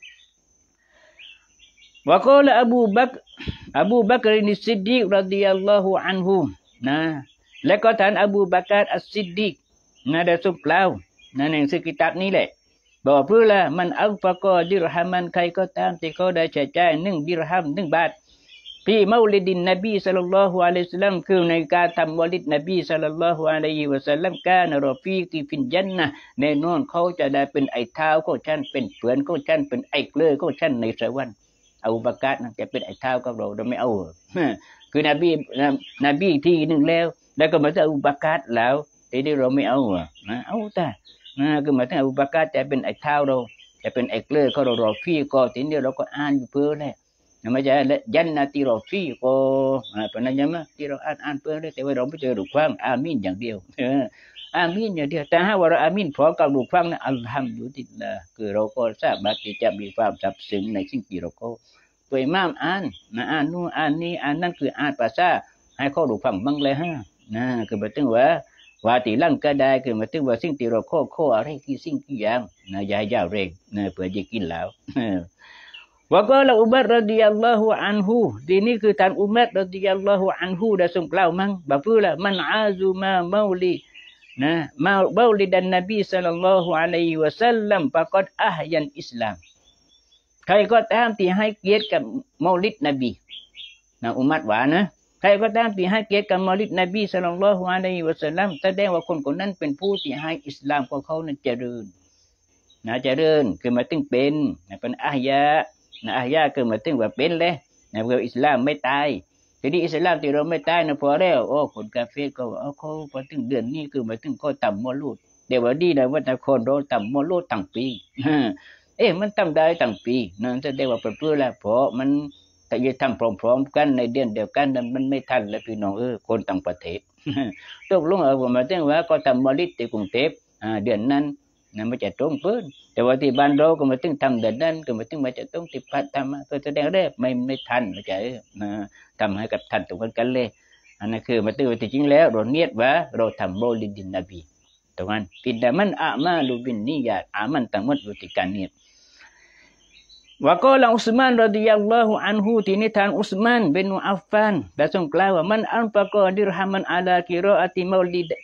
ว่าก็ละอบูบักอบูบักรนิสิดดีกรดิยัลลอฮุอันฮุนะและก็ท่านอบูบักรอัสซิดดีกนะได้สุกล่าวนะในหนังสือกิตาบนี้แหละบอกเพื่อละมันอัลฟะกอดิรฮัมันใครก็ตามที่เขาได้ใช้จ่ายหนึ่งดิรฮัมหนึ่งบาทพี่เมาลิดินนบีศ็อลลัลลอฮุอะลัยฮิวะซัลลัมคือในการทำเมาลิดนบีศ็อลลัลลอฮุอะลัยฮิวะซัลลัมกานรอฟีกีฟินญันนะห์แน่นอนเขาจะได้เป็นไอ้เท้าของฉันเป็นเพื่อนของฉันเป็นไอ้เกลือของฉันในสวรรค์อบูบักรนั่นจะเป็นไอ้เท้ากับเราเราไม่เอาคือนบีนบีที่หนึ่งแล้วแล้วก็มาถึงอบูบักรแล้วทีนี้เราไม่เอานะเอาแต่นะคือมาถึงอบูบักรจะเป็นไอ้เท้าเราจะเป็นไอ้เกลือเขาเรารอฟีก็ทีนี้เราก็อ่านอยู่เพื่อเลยไม่ใช่ยันนาติรอฟีก็เพราะนั้นยังไม่ที่เราอ่านอ่านเพื่อเลยแต่ว่าเราไม่เจอดูความอามีนอย่างเดียวอามีนอย่างเดียวแต่ถ้าว่าเราอามีนพร้อมกับดูความนั้นอัลฮัมดุลิลลาห์คือเราก็สามารถที่จะมีความสับสนในสิ่งที่เราก็ตัวอิหม่ามอ่านนะอ่านนู่นอ่านนี่อ่านนั่นคืออ่านภาษาให้เขาดูฟังบ้างเลยฮะนะคือหมายถึงว่าว่าตีลังก็ได้คือหมายถึงว่าสิ่งที่เราข้อข้ออะไรคือสิ่งที่อย่างนะยายาวเร่งนะเพื่อจะกินแล้วว่าก็ละอุมัรรดิยัลลอฮุอันฮุทีนี้คือท่านอุมัรรดิยัลลอฮุอันฮุได้ทรงกล่าวมั่งบอกว่าละมันอาซุมาเมาลีนะมาเมาลิดันนบีศ็อลลัลลอฮุอะลัยฮิวะซัลลัมฟะกัดอะฮยันอิสลามใครก็ตามที่ให้เกียรติกับเมาลิดนบีนะอุมัรว่านะใครก็ตามที่ให้เกียรติกับเมาลิดนบีศ็อลลัลลอฮุอะลัยฮิวะซัลลัมแสดงว่าคนคนนั้นเป็นผู้ที่ให้อิสลามของเขานั้นเจริญนะเจริญคือหมายถึงเป็นเป็นอะฮยะนะอายะคือหมายถึงว่าเป็นเลยนะเพราะอิสลามไม่ตายทีนี้อิสลามที่เราไม่ตายนะพอแล้วโอ้คนกาเฟรก็ว่าเขาพอถึงเดือนนี้คือหมายถึงเขาต่ำมอลูดเดี๋ยวว่าดีนะว่าแต่คนเราต่ำมอลูดตั้งปีเอ๊ะมันต่ำได้ตั้งปีนั่นจะได้ว่าเป็นเพื่อแล้วเพราะมันแต่ยังทำพร้อมๆกันในเดือนเดียวกันมันไม่ทันแล้วพี่น้องเออคนต่างประเทศตกลงเอาผมมาถึงว่าก็ทำมอลิดที่กรุงเทพเดือนนั้นนั่นไม่จะตรงเพิ่นแต่ว่าที่บ้านเราก็มาถึงทำเดินนั้นก็มาถึงมาจะต้องติดพัดทำก็แสดงได้ไม่ไม่ทันไม่ใช่นะทำให้กับทันตรงกันกันเลยอันนั้นคือมาถึงว่าจริงแล้วเราเนียดว่าเราทำโมลิดินนบีตรงนั้นปิดามันอามาลูบินนี่ยาอามันทั้งหมดอยู่ที่การเนียดว่าก็ละอุสมานรดิยัลลอฮุอันฮุที่นิทานอุสมานบินอัฟฟานได้ทรงกล่าวว่ามันอันฟะกอดิรฮัมันอาลากิรออะติเมาลิด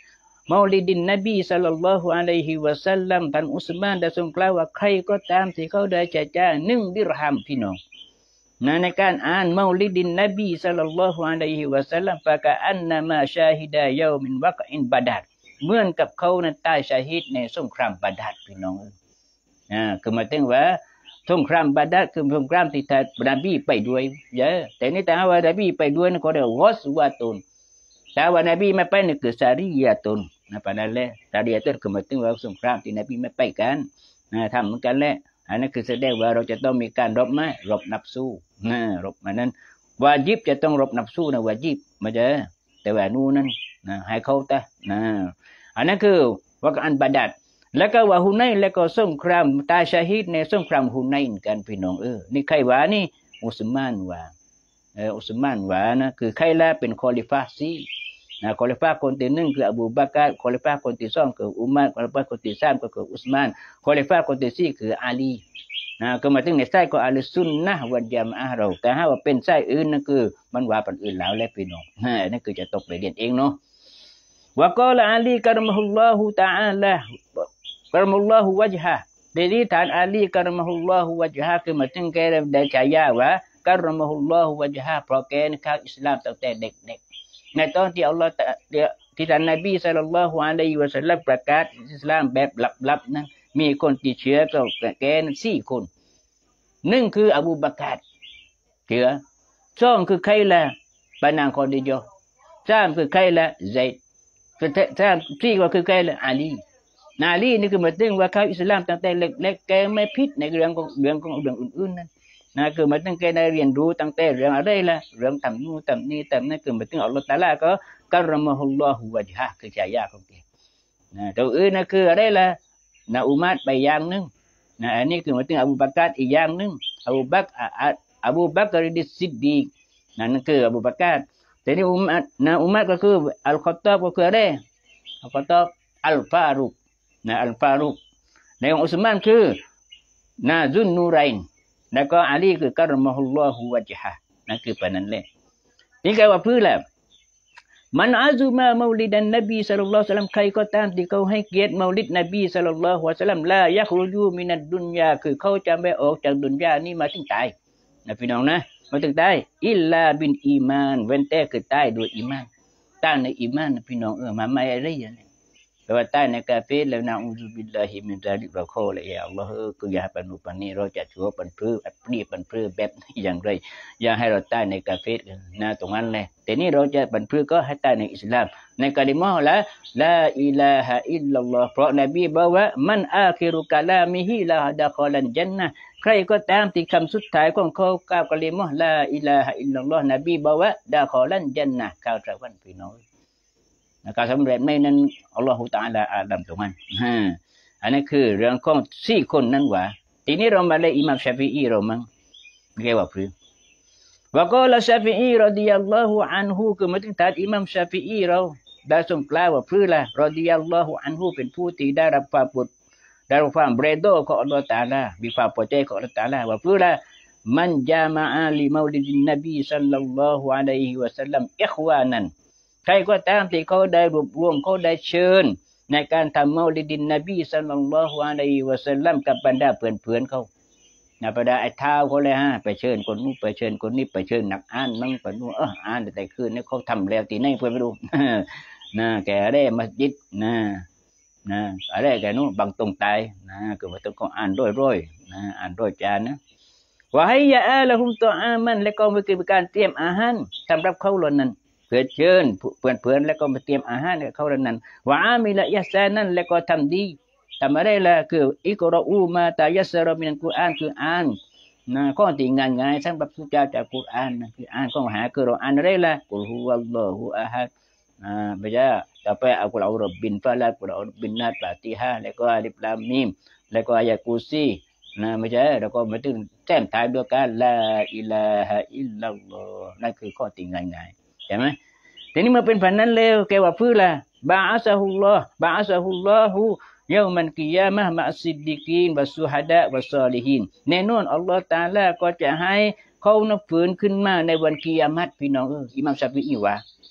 เมาลิดินนบีศ็อลลัลลอฮุอะลัยฮิวะซัลลัมท่านอุสมานได้ทรงกล่าวว่าใครก็ตามที่เขาได้จ่ายจ่ายหนึ่งดิรฮัมพี่น้องในการอ่านเมาลิดินนบีศ็อลลัลลอฮุอะลัยฮิวะซัลลัมฟะกะอันนะมาชาฮิดายอมินวะกอินบาดัดเหมือนกับเขานั้นตายชาฮิดในสงครามบาดัดพี่น้องอ่าคือหมายถึงว่าสงครามบาดัดคือสงครามที่ท่านนบีไปด้วยเยอะแต่นี่แต่ว่านบีไปด้วยนั่นก็เรียกวอสวาตุนแต่ว่านบีไม่ไปนี่คือซาริยาตุนนะปะนั่นแหละซาริยาตุนคือหมายถึงว่าสงครามที่นบีไม่ไปกันนะทำเหมือนกันแหละอันนั้นคือแสดงว่าเราจะต้องมีการรบไหมรบนับสู้นะรบมันนั้นวาญิบจะต้องรบนับสู้นะวาญิบมาเจอแต่ว่านู่นนั่นนะให้เขาแต่นะอันนั้นคือวักอันบาดัดแล้วก็ว่าฮุนัยแล้วก็สงครามตายชาฮิดในสงครามฮุนัยกันพี่น้องเออนี่ใครว่านี่อุสมานว่าเอออุสมานว่านะคือใครละเป็นคอลิฟาซีนะคอลิฟาคนที่หนึ่งคืออบูบักรคอลิฟาคนที่สองคืออุมัรคอลิฟาคนที่สามก็คืออุสมานคอลิฟาคนที่สี่คืออาลีนะก็มาถึงในไส้ก็อัลซุนนะวัดยามอะเราแต่ถ้าว่าเป็นไส้อื่นนั่นคือมันว่าเป็นอื่นแล้วแหละพี่น้องนั่นคือจะตกไปเรียนเองเนาะว่าก็ละอาลีกะรมฮุลลอฮุตะอาลากะรมุลลอฮุวะจฮะเดี๋ยวท่านอาลีกะรมฮุลลอฮุวะจฮะคือมาถึงแกได้ฉายาว่ากะรมฮุลลอฮุวะจฮะเพราะแกนี่เข้าอิสลามตั้งแต่เด็กๆในตอนที่อัลลอฮ์ที่ท่านนบีศ็อลลัลลอฮุอะลัยฮิวะซัลลัมประกาศอิสลามแบบลับๆนั้นมีคนที่เชื่อก็แกนั้นสี่คนหนึ่งคืออบูบักรเชื่อสองคือใครละปานางคอดิโยสามคือใครละไซด์สามสี่ก็คือใครละอาลีนาลีนี่คือหมายถึงว่าเขาอิสลามตั้งแต่เล็กๆแกไม่ผิดในเรื่องของเรื่องของเรื่องอื่นๆนั่นนะคือหมายถึงแกได้เรียนรู้ตั้งแต่เรื่องอะไรล่ะเรื่องทำนู่นทำนี่ทำนั่นคือหมายถึงอัลลอฮฺตะอาลาก็กะรมะฮุลลอฮุวะจฮะคือฉายาของแกนะตัวอื่นนั่นคืออะไรล่ะนะอุมัรไปอย่างนึงนะอันนี้คือหมายถึงอบูบักรอีกอย่างนึงอบูบักอบูบักรดิซิดดีกนั่นคืออบูบักรแต่นี่อุมัรนะอุมัรก็คืออัลคอตตอบก็คืออะไรอัลคอตตอบอัลฟารุกนะอัลฟารุกในของอุสมานคือนาซุนนูไรน์แล้วก็อาลีคือกะรมะฮุลลอฮุวะจฮะนั่นคือปานนั้นแหละนี่ก็ว่าพื้นแล้วมันอาซุมาเมาลิดันนบีศ็อลลัลลอฮุอะลัยฮิวะซัลลัมใครก็ตามที่เขาให้เกียรติเมาลิดนบีศ็อลลัลลอฮุอะลัยฮิวะซัลลัมลายะครุญูมินัดดุนยาคือเขาจะไม่ออกจากดุนยานี้มาถึงตายนะพี่น้องนะมาถึงตายอิลลาบินอีมานเว้นแต่คือตายด้วยอีมานตายในอีมานนะพี่น้องเออมาไม่อะไรอย่างนี้แต่ว่าตายในกาเฟรแล้วนะอูซุบิลลาฮิมินซาลิกเราขอเลยอย่าอัลลอฮ์เออคืออย่าปนุปนีเราจะชั่วปันพลื้อัปรีปันพลื้แบบอย่างไรอย่าให้เราตายในกาเฟรนะตรงนั้นแหละแต่นี่เราจะปันพลื้ก็ให้ตายในอิสลามในกะลิมะฮ์ละลาอิลาฮะอิลลัลลอฮ์เพราะนบีบอกว่ามันอาคิรุกะลามิฮิลาดะคอลันญันนะใครก็ตามที่คำสุดท้ายของเขากล่าวกะลิมะฮ์ลาอิลาฮะอิลลัลลอฮ์นบีบอกว่าดะคอลันญันนะเข้าสวรรค์พี่น้องการสำเร็จไม่นั้นอัลลอฮฺตะอาลาอาลัมตรงนั้นอันนี้คือเรื่องของสี่คนนั้นว่าทีนี้เรามาเลยอิหม่ามชาฟิอีเรามั้งเรียกว่าพรือว่าก็ละชาฟิอีรอฎิยัลลอฮุอันฮุคือมาถึงท่านอิหม่ามชาฟิอีเราได้ทรงกล่าวว่าพรือละรอฎิยัลลอฮุอันฮุเป็นผู้ที่ได้รับความโปรดได้รับความเบรโดของอัลลอฮฺตะอาลามีความพอใจของอัลลอฮฺตะอาลาว่าพรือละมันจามะอาลิมาลิดินนบีศ็อลลัลลอฮุอะลัยฮิวะซัลลัมอิควานันใครก็ตามที่เขาได้รวบรวมเขาได้เชิญในการทำเมาลิดินนบีศ็อลลัลลอฮุอะลัยฮิวะซัลลัมกับบรรดาเพื่อนๆเขานะบรรดาไอ้เท้าเขาเลยฮะไปเชิญคนนู้นไปเชิญคนนี้ไปเชิญนักอ่านนั่งไปนู้นเอออ่านแต่คืนนี้เขาทำแล้วตีไหนเพื่อนไม่รู้นะแกอะไรมัสยิดนะนะอะไรแกนู้นบางตรงตายนะคือว่าต้องอ่านร้อยๆนะอ่านร้อยจานนะว่าให้ยาอาละหุมตัวอามันและก็มีการเตรียมอาหารสำหรับเขาเหล่านั้นเพื่อเชิญเพื่อนๆแล้วก็มาเตรียมอาหารให้เขาเหล่านั้นว่าอามิละยะซานั้นแล้วก็ทำดีทำอะไรล่ะคืออิกรออูมาตายัสรมินัลกุรอานคืออ่านนะข้อที่ง่ายๆสำหรับผู้เจ้าจากกุรอานนะคืออ่านข้อหาคือเราอ่านอะไรล่ะกุลฮุวัลลอฮุอะฮัดอ่าไม่ใช่ต่อไปอัลกุรอานบินฟาลากุรอานบินนัสฟาติฮะแล้วก็อัลิฟลามมีมแล้วก็อายะกุซีนะไม่ใช่แล้วก็มาถึงแจ้งท้ายด้วยการลาอิลาฮะอิลลัลลอฮ์นั่นคือข้อที่ง่ายๆใช่ไหมทีนี้เมื่อเป็นพันนั้นแล้วแกว่าพื้นละบาอัสฮุลลอฮ์บาอัสฮุลลอฮุยามมันกิยามะห์มะซิดดิกีนวัสซุฮดะวัสซอลิฮีนแน่นอนอัลลอฮ์ตะอาลาก็จะให้เขานับฟื้นขึ้นมาในวันกิยามะห์พี่น้องเอออิหม่ามชาฟิอีว่า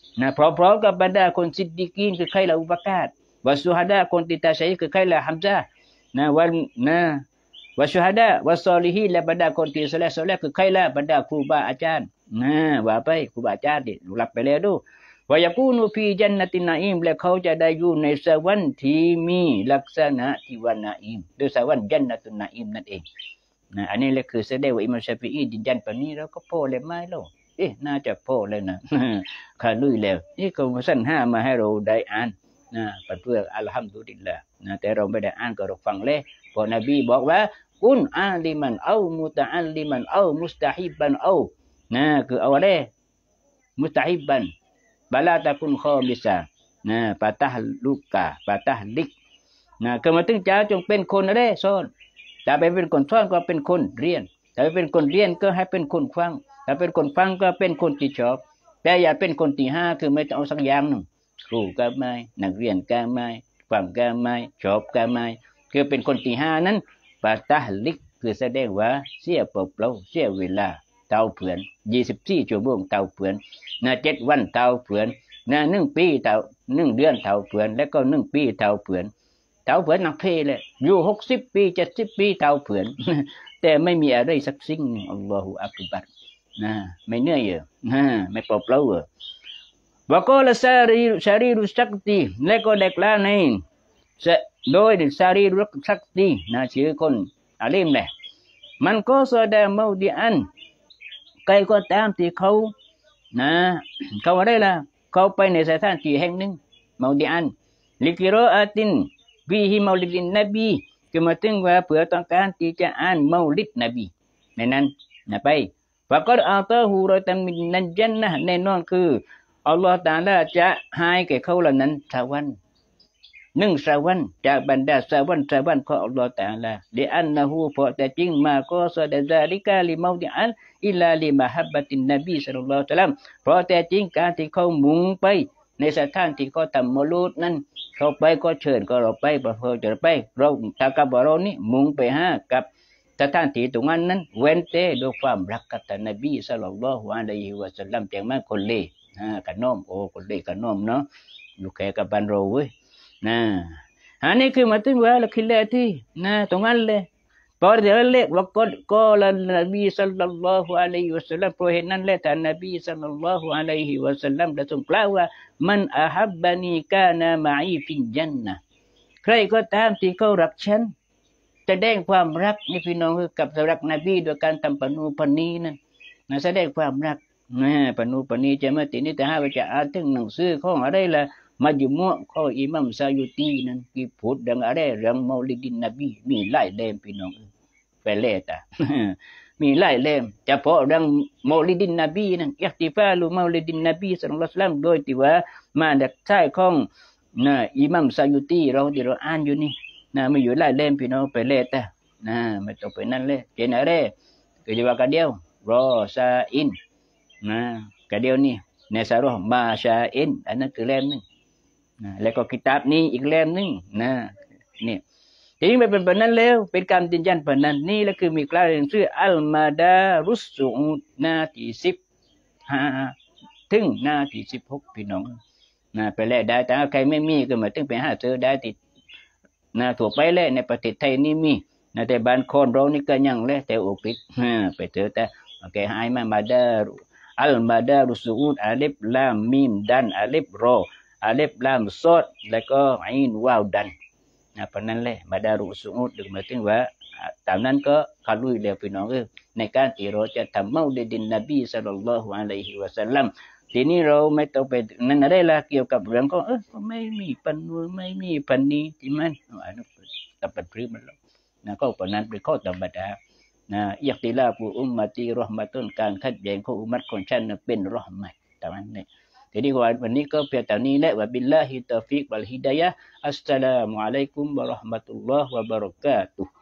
นะพร้อมๆกับบรรดาคนซิดดีกีนคือใครละอุบากาศวะซุฮดาคนที่ตาชัยคือใครละฮัมซะห์นะวันนะวะซุฮดาวะซอลิฮีนและบรรดาคนที่ซอเลห์ซอเลห์คือใครละบรรดาครูบาอาจารย์นะว่าไปครูบาอาจารย์ดิหลับไปแล้วดูวายกูนูฟีจันนตินาอิมและเขาจะได้อยู่ในสวรรค์ที่มีลักษณะที่ว่านาอิมโดยสวรรค์จันนตุนาอิมนั่นเองนะอันนี้แหละคือแสดงว่าอิมามชาฟิอียืนยันแบบนี้แล้วก็พอเลยไหมล่ะเอ๊ะน่าจะพอเลยนะขาลุยแล้วนี่ก็มาสั้นห้ามาให้เราได้อ่านนะเพื่ออัลฮัมดุลิลละนะแต่เราไม่ได้อ่านก็เราฟังเลยเพราะนบีบอกว่ากุนอาลิมันเอามุตะอัลลิมันเอามุสตาฮิบันเอานะคือเอาอะไรมุสตาฮิบันบาลาตะกุนข้อมิซานะปาตาลูกาปาตาลิกนะก็มาถึงเจ้าจงเป็นคนอะไรสอนถ้าไปเป็นคนสอนก็เป็นคนเรียนถ้าเป็นคนเรียนก็ให้เป็นคนฟังถ้าเป็นคนฟังก็เป็นคนที่ชอบแต่อย่าเป็นคนที่ห้าคือไม่ต้องเอาสักอย่างหนึ่งครูก็ไม่นักเรียนก็ไม่ฟังก็ไม่ชอบก็ไม่คือเป็นคนที่ห้านั้นปาตาลิกคือแสดงว่าเสียเปล่าเสียเวลาเตาเผือนยี่สิบสี่ชั่วโมงเตาเผือนนะเจ็ดวันเตาเผือนนะหนึ่งปีเตาหนึ่งเดือนเตาเผือนแล้วก็หนึ่งปีเตาเผือนเตาเผือนหนักเพลเลยอยู่หกสิบปีเจ็ดสิบปีเตาเผือนแต่ไม่มีอะไรสักสิ่งหนึ่งอัลลอฮฺอักบัรนะไม่เหนื่อยเหรอนะไม่เปล่าเปล่าเหรอว่าก็ละซารีซารีรุสักตีและก็เด็กละในโดยซารีรุสักตีนะชื่อคนอาลิมเลยมันก็แสดงมาดีอันใครก็ตามที่เขานะเขาอะไรล่ะเขาไปในสถานที่แห่งหนึ่งมาดีอันลิกิโรอาตินวิฮิมาลิดินนบีก็มาถึงว่าเพื่อต้องการที่จะอ่านมาลิดนบีในนั้นนะไปฟะกอดอัลตาฮูรอตัมมินนันจันนะแน่นอนคืออัลลอฮฺตะอาลาจะให้แก่เขาเหล่านั้นสวรรค์หนึ่งสวรรค์จากบรรดาสวรรค์สวรรค์ของอัลลอฮฺตะอาลาดิอันนะฮูเพราะแต่จริงมาก็แสดงซาลิกาลิมาดิอันอิลลาลิมะฮับบะตินนบีศ็อลลัลลอฮุอะลัยฮิวะซัลลัมเพราะแต่จริงการที่เขามุ่งไปในสถานที่เขาทำมอลูดนั้นเขาไปก็เชิญก็เราไปพอเขาจะไปเราถ้ากับเรานี่มุ่งไปหากับสถานที่ตรงนั้นนั้นเว้นแต่ด้วยความรักกับท่านนบีศ็อลลัลลอฮุอะลัยฮิวะซัลลัมแต่ไม่คนเล่ฮะกันน้อมโอ้คนเล่กันน้อมเนาะอยู่แค่กับบ้านเราเว้ยนะอันนี้คือมาถึงว่าละคิดเลยที่นะตรงนั้นเลยพอเดี๋ยวเล็กว่าก็ก็ละนบีศ็อลลัลลอฮุอะลัยฮิวะซัลลัมเพราะเห็นนั้นแหละท่านนบีศ็อลลัลลอฮุอะลัยฮิวะซัลลัมได้ทรงกล่าวว่ามันอะฮับบะนีกานะมะอีฟิลญันนะห์ใครก็ตามที่เขารักฉันแสดงความรักนี่พี่น้องคือกับรักนบีโดยการทำปนูปนีนั่นนะแสดงความรักนะปนูปนีจะมาตินี้แต่หาว่าจะอ่านถึงหนังสือของอะไรล่ะมัจมุอ์ของอิหมัมซายุตีนั่นที่พูดดังอะไรเรื่องมอลิดินนบีมีหลายเล่มพี่น้องไปเล่ตามีหลายเล่มเฉพาะเรื่องมอลิดินนบีนั่นอิติฟาลุมอลิดินนบีศ็อลลัลลอฮุอะลัยฮิวะซัลลัมโดยที่ว่ามาจากใต้ของนะอิหมัมซายุตีเราที่เราอ่านอยู่นี่นะไม่อยู่หลายเล่มพี่น้องไปเล่ตานะไม่ต้องไปนั่นเลยเจนอะไรก็จะว่ากะเดียวรอซาอินนะกะเดียวนี่ในสารห์มาชาอินอันนั้นคือเล่มนึงนะแล้วก็กิตาบนี้อีกเล่มนึงนะนี่ทีนี้มันเป็นแบบนั้นแล้วเป็นการยืนยันแบบนั้นนี่แล้วคือมีกล่าวในหนังสืออัลมาดารุสซูดหน้าที่สิบห้าถึงหน้าที่สิบหกพี่น้องนะไปแลกได้แต่ใครไม่มีก็มาถึงไปหาซื้อได้ติดนะถูกไปแล้วในประเทศไทยนี่มีนะแต่บ้านคนเรานี่ก็ยังเลยแต่อุปิดไปเจอแต่โอเคหายมามาดาอัลมาดารุสซูดอาลิฟลามมีมดันอาลิฟรออาลิฟลามซอดแล้วก็อินวาวดันนะเพราะนั้นเลยมาดารุสูงดึงมาถึงว่าตามนั้นก็ขาลุยเดียวพี่น้องเออในการที่เราจะทำเมาลิดินนบีศ็อลลัลลอฮุอะลัยฮิวะซัลลัมทีนี้เราไม่ต้องไปนั่นอะไรล่ะเกี่ยวกับเรื่องก็เออไม่มีปันนู้ไม่มีปันนี้ที่มันอันนั้นตับปัดพริมันแล้วนะก็เพราะนั้นเป็นข้อธรรมดานะอิคติลาฟุอุมมะตีเราะห์มะตุนการขัดแย้งของอุมมะของฉันเป็นเราะห์มะตามนั้นเนี่ยทีนี้วันนี้ก็เพียงเท่านี้แหละวะบิลลาฮิตอฟิกวัลฮิดายะฮ์อัสสลามุอะลัยกุมวะเราะห์มะตุลลอฮ์วะบะเราะกาตุฮ์